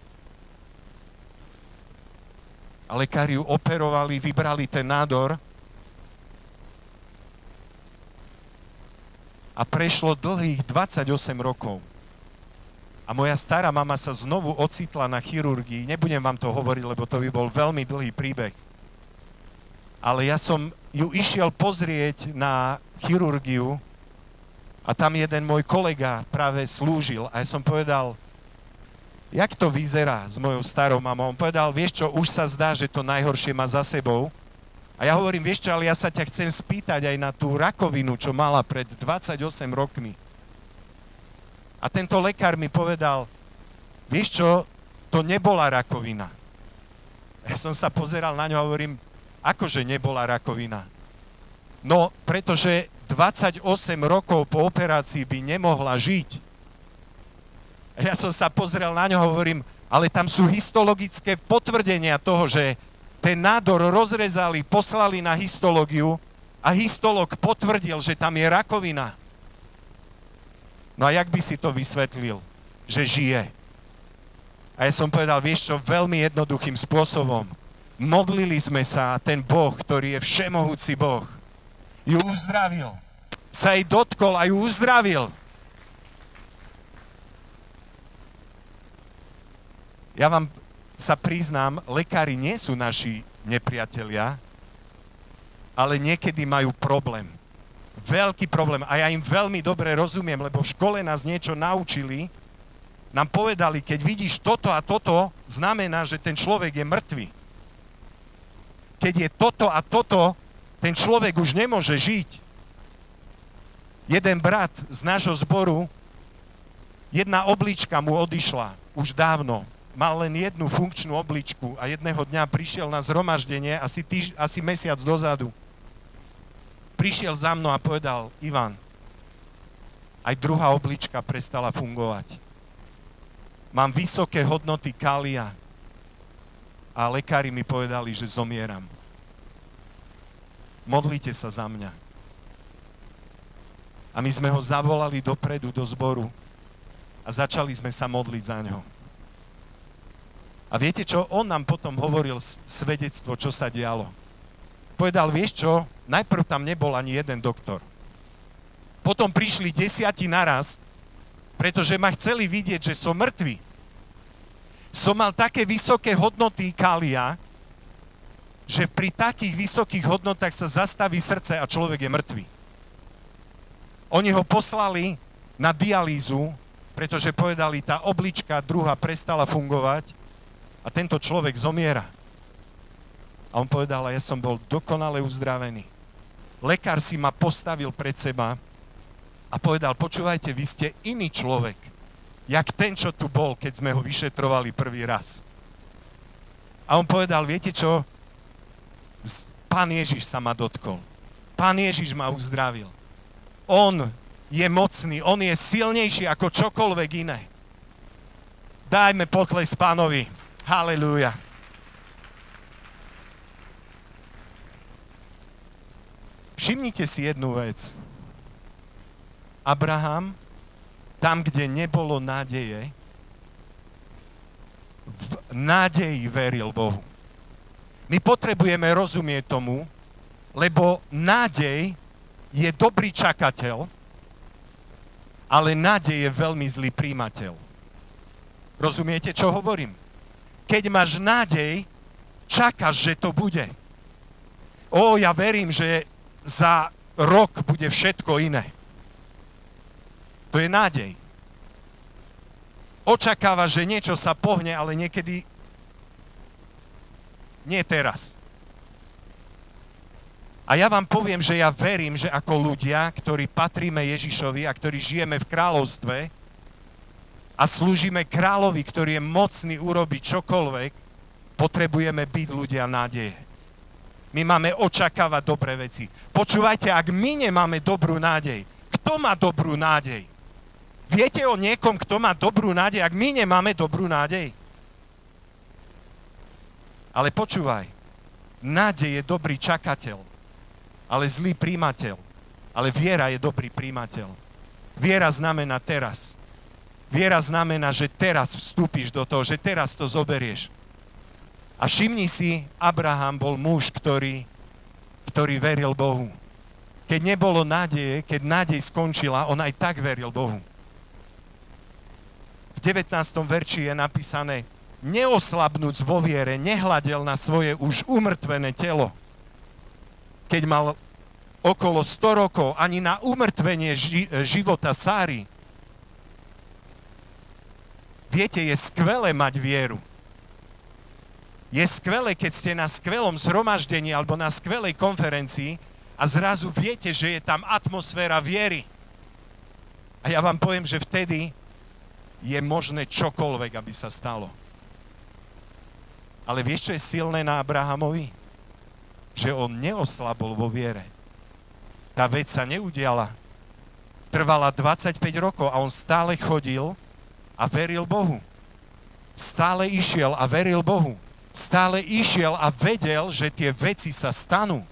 A lekári ju operovali, vybrali ten nádor. A prešlo dlhých 28 rokov. A moja stará mama sa znovu ocitla na chirurgii. Nebudem vám to hovoriť, lebo to by bol veľmi dlhý príbeh. Ale ja som ju išiel pozrieť na chirurgiu a tam jeden môj kolega práve slúžil. A ja som povedal, jak to vyzerá s mojou starou mamou? On povedal, vieš čo, už sa zdá, že to najhoršie má za sebou. A ja hovorím, vieš čo, ale ja sa ťa chcem spýtať aj na tú rakovinu, čo mala pred 28 rokmi. A tento lekár mi povedal, vieš čo, to nebola rakovina. Ja som sa pozeral na ňo a hovorím, akože nebola rakovina? No, pretože 28 rokov po operácii by nemohla žiť. A ja som sa pozrel na ňo a hovorím, ale tam sú histologické potvrdenia toho, že ten nádor rozrezali, poslali na histológiu a histológ potvrdil, že tam je rakovina. No a jak by si to vysvetlil? Že žije. A ja som povedal, vieš čo, veľmi jednoduchým spôsobom. Modlili sme sa a ten Boh, ktorý je všemohúci Boh, ju uzdravil. Sa jej dotkol a ju uzdravil. Ja vám sa priznám, lekári nie sú naši nepriatelia, ale niekedy majú problém. Veľký problém. A ja im veľmi dobre rozumiem, lebo v škole nás niečo naučili. Nám povedali, keď vidíš toto a toto, znamená, že ten človek je mŕtvy. Keď je toto a toto, ten človek už nemôže žiť. Jeden brat z nášho zboru, jedna oblička mu odišla už dávno. Mal len jednu funkčnú obličku a jedného dňa prišiel na zhromaždenie asi mesiac dozadu. Prišiel za mnou a povedal, Ivan, aj druhá oblička prestala fungovať. mám vysoké hodnoty kália a lekári mi povedali, že zomieram. Modlite sa za mňa. A my sme ho zavolali dopredu do zboru a začali sme sa modliť za ňo. A viete čo? On nám potom hovoril svedectvo, čo sa dialo. Povedal, vieš čo? Najprv tam nebol ani jeden doktor. Potom prišli 10 naraz, pretože ma chceli vidieť, že som mŕtvy. Som mal také vysoké hodnoty kália, že pri takých vysokých hodnotách sa zastaví srdce a človek je mŕtvy. Oni ho poslali na dialýzu, pretože povedali, tá oblička druhá prestala fungovať a tento človek zomiera. A on povedal, ja som bol dokonale uzdravený. Lekár si ma postavil pred seba a povedal, počúvajte, vy ste iný človek, jak ten, čo tu bol, keď sme ho vyšetrovali prvý raz. A on povedal, viete čo? Pán Ježiš sa ma dotkol. Pán Ježiš ma uzdravil. On je mocný, on je silnejší ako čokoľvek iné. Dajme potles Pánovi. Halelúja. Všimnite si jednu vec. Abraham, tam, kde nebolo nádeje, v nádeji veril Bohu. My potrebujeme rozumieť tomu, lebo nádej je dobrý čakateľ, ale nádej je veľmi zlý príjimateľ. Rozumiete, čo hovorím? Keď máš nádej, čakáš, že to bude. Ja verím, že za rok bude všetko iné. To je nádej. Očakávaš, že niečo sa pohne, ale niekedy nie teraz. A ja vám poviem, že ja verím, že ako ľudia, ktorí patríme Ježišovi a ktorí žijeme v kráľovstve a slúžime kráľovi, ktorý je mocný urobiť čokoľvek, potrebujeme byť ľudia nádeje. My máme očakávať dobré veci. Počúvajte, ak my nemáme dobrú nádej, kto má dobrú nádej? Viete o niekom, kto má dobrú nádej, ak my nemáme dobrú nádej? Ale počúvaj, nádej je dobrý čakateľ, ale zlý príjimateľ. Ale viera je dobrý príjimateľ. Viera znamená teraz. Viera znamená, že teraz vstúpiš do toho, že teraz to zoberieš. A všimni si, Abraham bol muž, ktorý veril Bohu. Keď nebolo nádeje, keď nádej skončila, on aj tak veril Bohu. V 19. verši je napísané, neoslabnúc vo viere, nehľadel na svoje už umrtvené telo. Keď mal okolo 100 rokov, ani na umrtvenie života Sáry. Viete, je skvelé mať vieru. Je skvelé, keď ste na skvelom zhromaždení alebo na skvelej konferencii a zrazu viete, že je tam atmosféra viery. A ja vám poviem, že vtedy je možné čokoľvek, aby sa stalo. Ale vieš, čo je silné na Abrahamovi? Že on neoslabol vo viere. Tá vec sa neudiala. Trvala 25 rokov a on stále chodil a veril Bohu. Stále išiel a veril Bohu. Stále išiel a vedel, že tie veci sa stanú.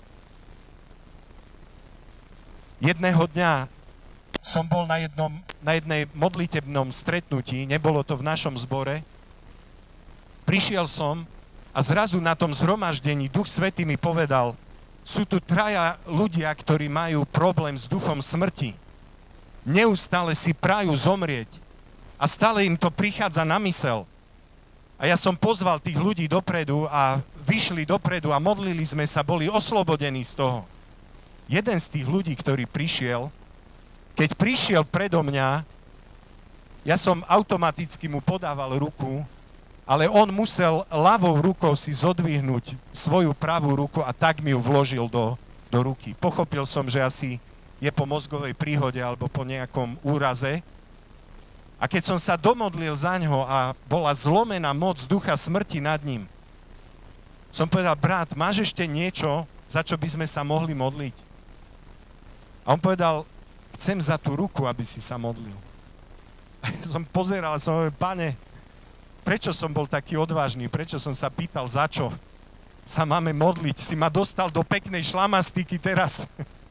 Jedného dňa som bol na jednej modlitebnom stretnutí, nebolo to v našom zbore. Prišiel som a zrazu na tom zhromaždení Duch Svätý mi povedal, sú tu traja ľudia, ktorí majú problém s duchom smrti. Neustále si prajú zomrieť a stále im to prichádza na mysel. A ja som pozval tých ľudí dopredu a vyšli dopredu a modlili sme sa, boli oslobodení z toho. Jeden z tých ľudí, ktorý prišiel, keď prišiel predo mňa, ja som automaticky mu podával ruku, ale on musel ľavou rukou si zodvihnúť svoju pravú ruku a tak mi ju vložil do ruky. Pochopil som, že asi je po mozgovej príhode alebo po nejakom úraze. A keď som sa domodlil za ňo a bola zlomená moc ducha smrti nad ním, som povedal, brat, máš ešte niečo, za čo by sme sa mohli modliť? A on povedal, chcem za tú ruku, aby si sa modlil. A ja som pozeral a som hovoril, Pane, prečo som bol taký odvážny? Prečo som sa pýtal, za čo sa máme modliť? Si ma dostal do peknej šlamastiky teraz.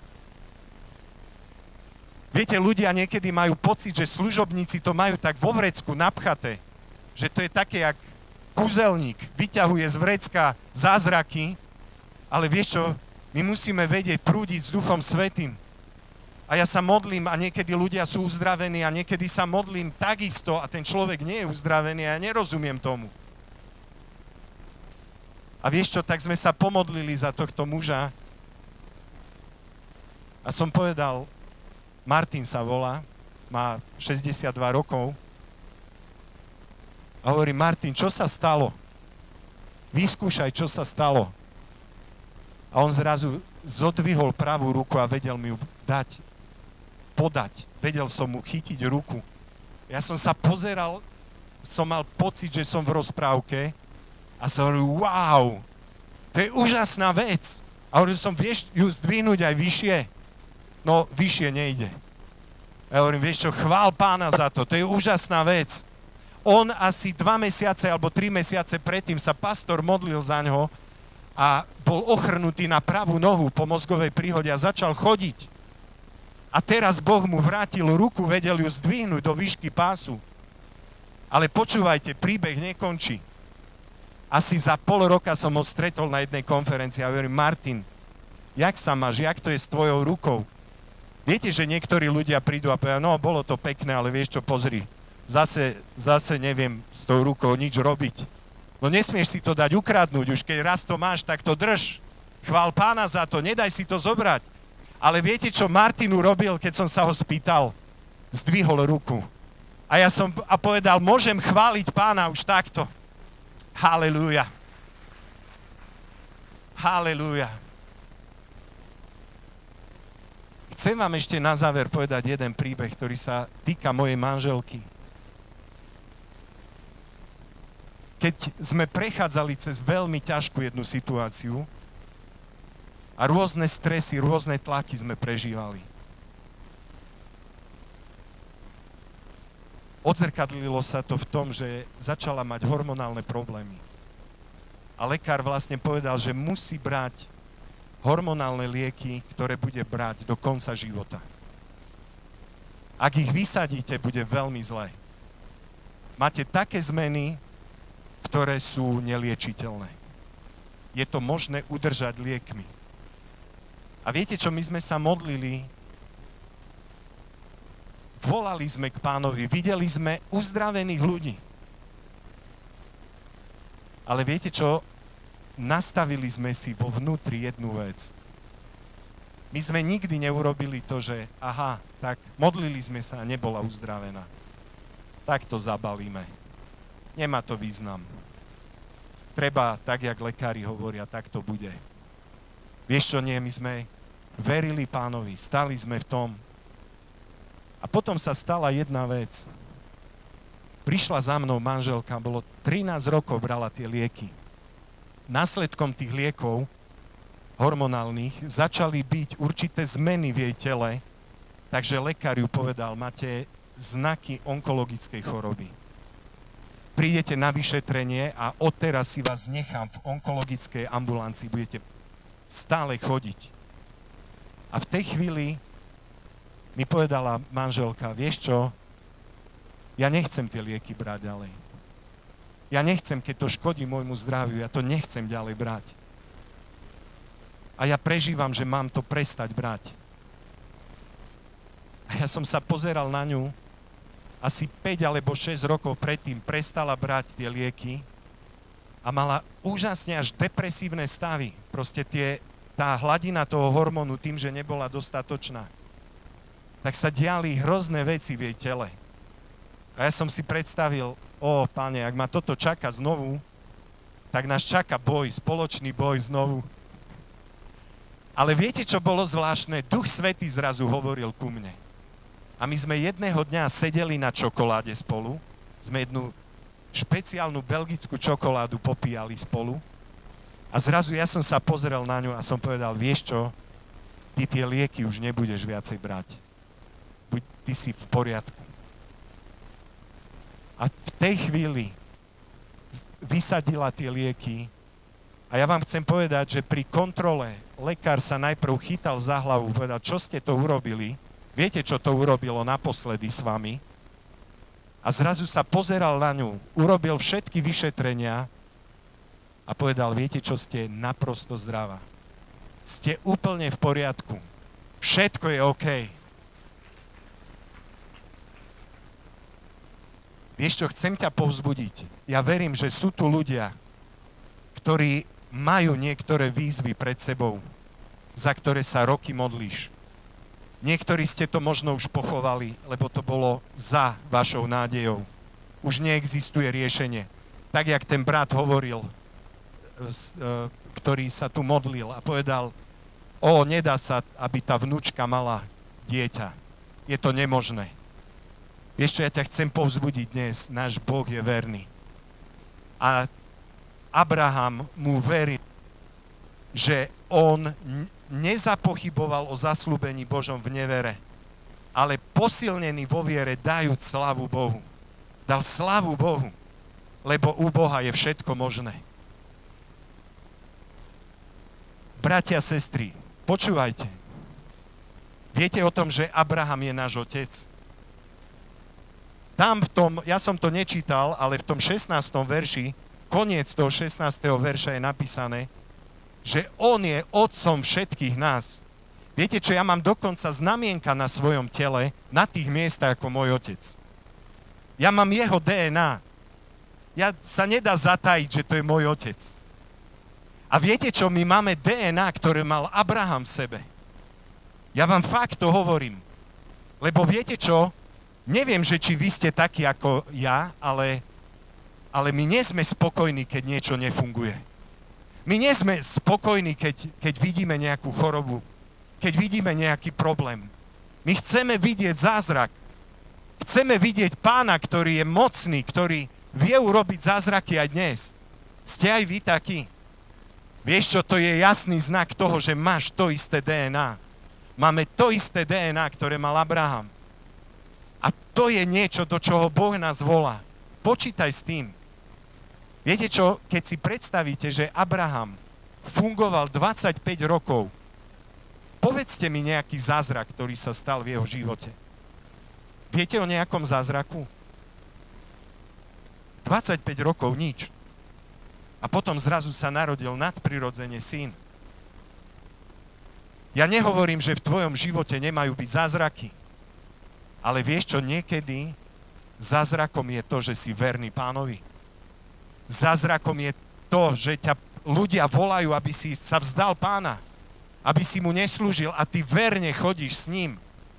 Viete, ľudia niekedy majú pocit, že služobníci to majú tak vo vrecku napchaté, že to je také, jak kúzelník, vyťahuje z vrecka zázraky, ale vieš čo, my musíme vedieť prúdiť s Duchom Svätým. A ja sa modlím a niekedy ľudia sú uzdravení a niekedy sa modlím takisto a ten človek nie je uzdravený a ja nerozumiem tomu. A vieš čo, tak sme sa pomodlili za tohto muža a som povedal, Martin sa volá, má 62 rokov a hovorí, Martin, čo sa stalo? Vyskúšaj, čo sa stalo. A on zrazu zodvihol pravú ruku a vedel mi ju podať. Vedel som mu chytiť ruku. Ja som sa pozeral, som mal pocit, že som v rozprávke a som hovoril, wow, to je úžasná vec. A hovoril som, vieš ju zdvihnúť aj vyššie? No, vyššie nejde. Ja hovorím, vieš čo, chvál Pána za to, to je úžasná vec. On asi 2 mesiace alebo 3 mesiace predtým sa pastor modlil za ňo a bol ochrnutý na pravú nohu po mozgovej príhode a začal chodiť. A teraz Boh mu vrátil ruku, vedel ju zdvihnúť do výšky pásu. Ale počúvajte, príbeh nekončí. Asi za pol roka som ho stretol na jednej konferencii a hovorím, Martin, jak sa máš, jak to je s tvojou rukou? Viete, že niektorí ľudia prídu a povedia, no, bolo to pekné, ale vieš čo, pozri, zase neviem s tou rukou nič robiť. No nesmieš si to dať ukradnúť, už keď raz to máš, tak to drž. Chvál Pána za to, nedaj si to zobrať. Ale viete, čo Martin urobil, keď som sa ho spýtal? Zdvihol ruku. A ja som povedal, môžem chváliť Pána už takto. Halelúja. Halelúja. Chcem vám ešte na záver povedať jeden príbeh, ktorý sa týka mojej manželky. Keď sme prechádzali cez veľmi ťažkú jednu situáciu, a rôzne stresy, rôzne tlaky sme prežívali. Odzrkadlilo sa to v tom, že začala mať hormonálne problémy. A lekár vlastne povedal, že musí brať hormonálne lieky, ktoré bude brať do konca života. Ak ich vysadíte, bude veľmi zlé. Máte také zmeny, ktoré sú neliečiteľné. Je to možné udržať liekmi. A viete čo, my sme sa modlili, volali sme k Pánovi, videli sme uzdravených ľudí. Ale viete čo, nastavili sme si vo vnútri jednu vec. My sme nikdy neurobili to, že aha, tak modlili sme sa a nebola uzdravená. Tak to zabalíme. Nemá to význam. Treba, tak jak lekári hovoria, tak to bude. Vieš čo, nie, my sme verili Pánovi, stali sme v tom. A potom sa stala jedna vec. Prišla za mnou manželka, bolo 13 rokov, brala tie lieky. Následkom tých liekov hormonálnych začali byť určité zmeny v jej tele, takže lekár ju povedal, máte znaky onkologickej choroby. Prídete na vyšetrenie a odteraz si vás nechám v onkologickej ambulancii, budete stále chodiť. A v tej chvíli mi povedala manželka, vieš čo, ja nechcem tie lieky brať ďalej. Ja nechcem, keď to škodí môjmu zdraviu, ja to nechcem ďalej brať. A ja prežívam, že mám to prestať brať. A ja som sa pozeral na ňu, asi 5 alebo 6 rokov predtým prestala brať tie lieky a mala úžasne až depresívne stavy. Proste tá hladina toho hormónu tým, že nebola dostatočná. Tak sa diali hrozné veci v jej tele. A ja som si predstavil, Pane, ak ma toto čaká znovu, tak nás čaká boj, spoločný boj znovu. Ale viete, čo bolo zvláštne? Duch Svätý zrazu hovoril ku mne. A my sme jedného dňa sedeli na čokoláde spolu, sme jednu špeciálnu belgickú čokoládu popíjali spolu a zrazu ja som sa pozrel na ňu a som povedal, vieš čo, ty tie lieky už nebudeš viacej brať. Ty si v poriadku. A v tej chvíli vysadila tie lieky. A ja vám chcem povedať, že pri kontrole lekár sa najprv chytal za hlavu, povedal, čo ste to urobili? Viete, čo to urobilo naposledy s vami? A zrazu sa pozeral na ňu, urobil všetky vyšetrenia a povedal, viete, čo ste naprosto zdravá. Ste úplne v poriadku. Všetko je OK. Vieš čo, chcem ťa povzbudiť. Ja verím, že sú tu ľudia, ktorí majú niektoré výzvy pred sebou, za ktoré sa roky modlíš. Niektorí ste to možno už pochovali, lebo to bolo za vašou nádejou. Už neexistuje riešenie. Tak, jak ten brat hovoril, ktorý sa tu modlil a povedal, nedá sa, aby tá vnúčka mala dieťa. Je to nemožné. Vieš čo, ja ťa chcem povzbudiť dnes, náš Boh je verný. A Abraham mu veril, že on nezapochyboval o zasľúbení Božom v nevere, ale posilnený vo viere dajúc slávu Bohu. Dal slávu Bohu, lebo u Boha je všetko možné. Bratia, sestry, počúvajte. Viete o tom, že Abraham je náš otec? Tam ja som to nečítal, ale v tom 16. verši, koniec toho 16. verša je napísané, že on je otcom všetkých nás. Viete čo, ja mám dokonca znamienka na svojom tele, na tých miestach ako môj otec. Ja mám jeho DNA. Ja sa nedá zatajiť, že to je môj otec. A viete čo, my máme DNA, ktoré mal Abraham v sebe. Ja vám fakt to hovorím. Lebo viete čo, neviem, že či vy ste takí ako ja, ale my nie sme spokojní, keď niečo nefunguje. My nie sme spokojní, keď vidíme nejakú chorobu, keď vidíme nejaký problém. My chceme vidieť zázrak. Chceme vidieť Pána, ktorý je mocný, ktorý vie urobiť zázraky aj dnes. Ste aj vy takí? Vieš čo, to je jasný znak toho, že máš to isté DNA. Máme to isté DNA, ktoré mal Abraham. A to je niečo, do čoho Boh nás volá. Počítaj s tým. Viete čo, keď si predstavíte, že Abraham fungoval 25 rokov, povedzte mi nejaký zázrak, ktorý sa stal v jeho živote. Viete o nejakom zázraku? 25 rokov nič. A potom zrazu sa narodil nadprirodzene syn. Ja nehovorím, že v tvojom živote nemajú byť zázraky. Ale vieš čo, niekedy zázrakom je to, že si verný Pánovi. Zázrakom je to, že ťa ľudia volajú, aby si sa vzdal Pána. Aby si mu neslúžil a ty verne chodíš s ním.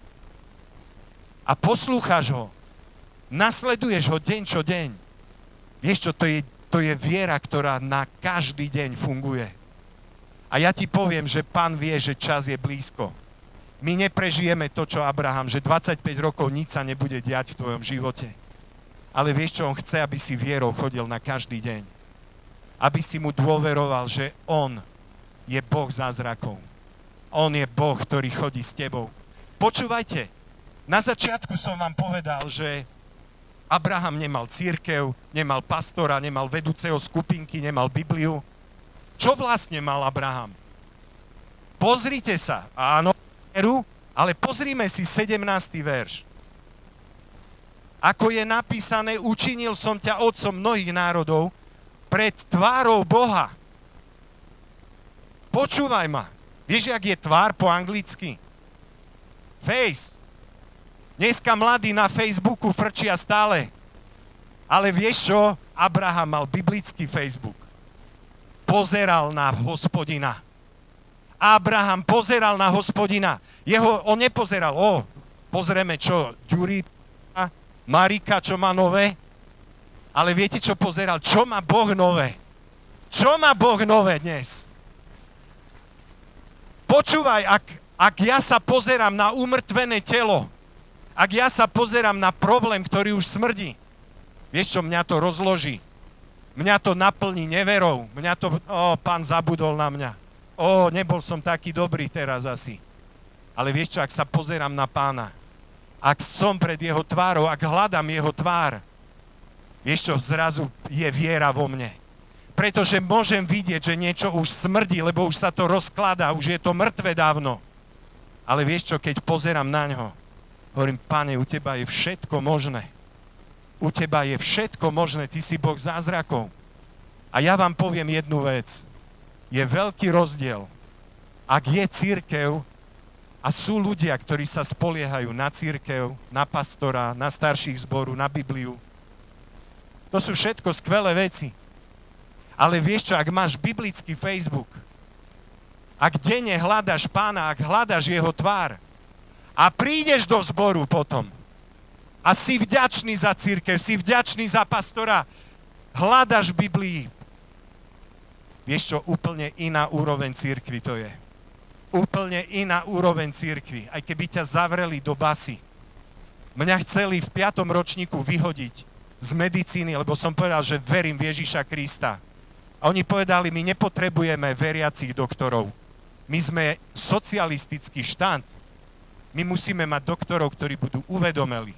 A poslúchaš ho. Nasleduješ ho deň čo deň. Vieš čo, to je viera, ktorá na každý deň funguje. A ja ti poviem, že Pán vie, že čas je blízko. My neprežijeme to, čo Abraham, že 25 rokov nič sa nebude diať v tvojom živote. Ale vieš čo, on chce, aby si vierou chodil na každý deň. Aby si mu dôveroval, že on je Boh zázrakov. On je Boh, ktorý chodí s tebou. Počúvajte, na začiatku som vám povedal, že Abraham nemal cirkev, nemal pastora, nemal vedúceho skupinky, nemal Bibliu. Čo vlastne mal Abraham? Pozrite sa, áno, ale pozrime si 17. verš. Ako je napísané, učinil som ťa otcom mnohých národov pred tvárou Boha. Počúvaj ma. Vieš, jak je tvár po anglicky? Face. Dneska mladí na Facebooku frčia stále. Ale vieš čo? Abraham mal biblický Facebook. Pozeral na Hospodina. Abraham pozeral na Hospodina. On nepozeral, pozrieme čo, Ďuri, Marika, čo má nové. Ale viete, čo pozeral? Čo má Boh nové? Čo má Boh nové dnes? Počúvaj, ak ja sa pozerám na umrtvené telo, ak ja sa pozerám na problém, ktorý už smrdí, vieš čo, mňa to rozloží. Mňa to naplní neverou. Pán zabudol na mňa. Nebol som taký dobrý teraz asi. Ale vieš čo, ak sa pozerám na Pána, ak som pred jeho tvárou, ak hľadám jeho tvár, Vieš čo, zrazu je viera vo mne. Pretože môžem vidieť, že niečo už smrdí, lebo už sa to rozkladá, už je to mŕtve dávno. Ale vieš čo, keď pozerám na ňo, hovorím, Pane, u teba je všetko možné. U teba je všetko možné, ty si Boh zázrakov. A ja vám poviem jednu vec. Je veľký rozdiel, ak je cirkev a sú ľudia, ktorí sa spoliehajú na cirkev, na pastora, na starších zboru, na Bibliu. To sú všetko skvelé veci. Ale vieš čo, ak máš biblický Facebook, ak denne hľadaš Pána, ak hľadaš jeho tvár a prídeš do zboru potom a si vďačný za cirkev, si vďačný za pastora, hľadaš v Biblii, vieš čo, úplne iná úroveň cirkvi to je. Úplne iná úroveň cirkvi. Aj keby ťa zavreli do basy. Mňa chceli v 5. ročníku vyhodiť z medicíny, lebo som povedal, že verím v Ježiša Krista. A oni povedali, my nepotrebujeme veriacich doktorov. My sme socialistický štát. My musíme mať doktorov, ktorí budú uvedomeli.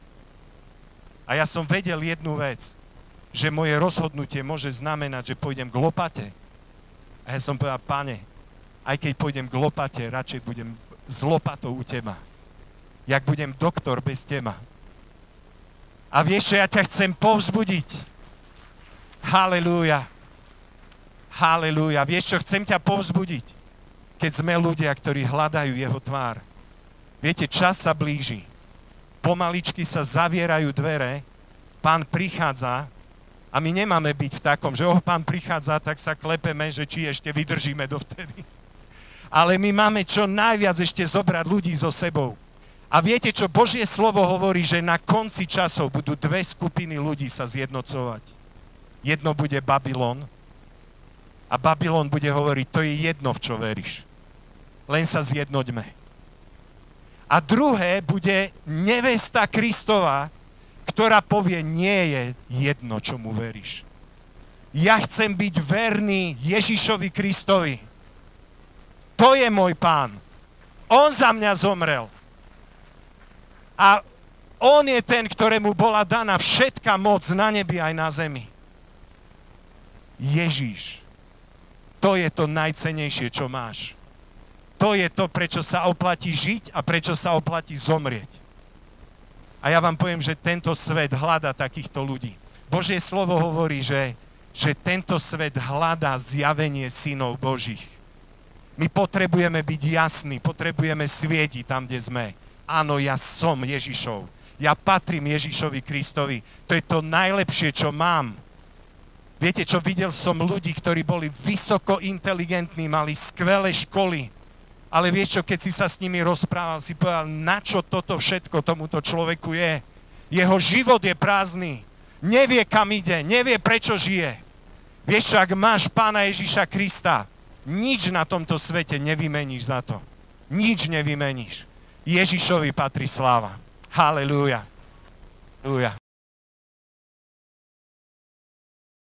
A ja som vedel jednu vec, že moje rozhodnutie môže znamenať, že pôjdem k lopate. A ja som povedal, Pane, aj keď pôjdem k lopate, radšej budem s lopatou u teba. Jak budem doktor bez teba. A vieš čo, ja ťa chcem povzbudiť. Halelúja. Halelúja. Vieš čo, chcem ťa povzbudiť. Keď sme ľudia, ktorí hľadajú jeho tvár. Viete, čas sa blíži. Pomaličky sa zavierajú dvere, Pán prichádza a my nemáme byť v takom, že Pán prichádza, tak sa klepeme, že či ešte vydržíme dovtedy. Ale my máme čo najviac ešte zobrať ľudí so sebou. A viete čo, Božie slovo hovorí, že na konci časov budú dve skupiny ľudí sa zjednocovať. Jedno bude Babylon a Babylon bude hovoriť, to je jedno, v čo veríš. Len sa zjednoďme. A druhé bude nevesta Kristova, ktorá povie, nie je jedno, čomu veríš. Ja chcem byť verný Ježišovi Kristovi. To je môj Pán. On za mňa zomrel. A on je ten, ktorému bola daná všetká moc na nebi aj na zemi. Ježiš. To je to najcennejšie, čo máš. To je to, prečo sa oplatí žiť a prečo sa oplatí zomrieť. A ja vám poviem, že tento svet hľadá takýchto ľudí. Božie slovo hovorí, že tento svet hľadá zjavenie synov Božích. My potrebujeme byť jasní, potrebujeme svietiť tam, kde sme. Áno, ja som Ježišov. Ja patrím Ježišovi Kristovi. To je to najlepšie, čo mám. Viete čo, videl som ľudí, ktorí boli vysoko inteligentní, mali skvelé školy. Ale vieš čo, keď si sa s nimi rozprával, si povedal, na čo toto všetko tomuto človeku je. Jeho život je prázdny. Nevie, kam ide, nevie, prečo žije. Vieš čo, ak máš Pána Ježiša Krista, nič na tomto svete nevymeníš za to. Nič nevymeníš. Ježišovi patrí sláva. Halelúja. Halelúja.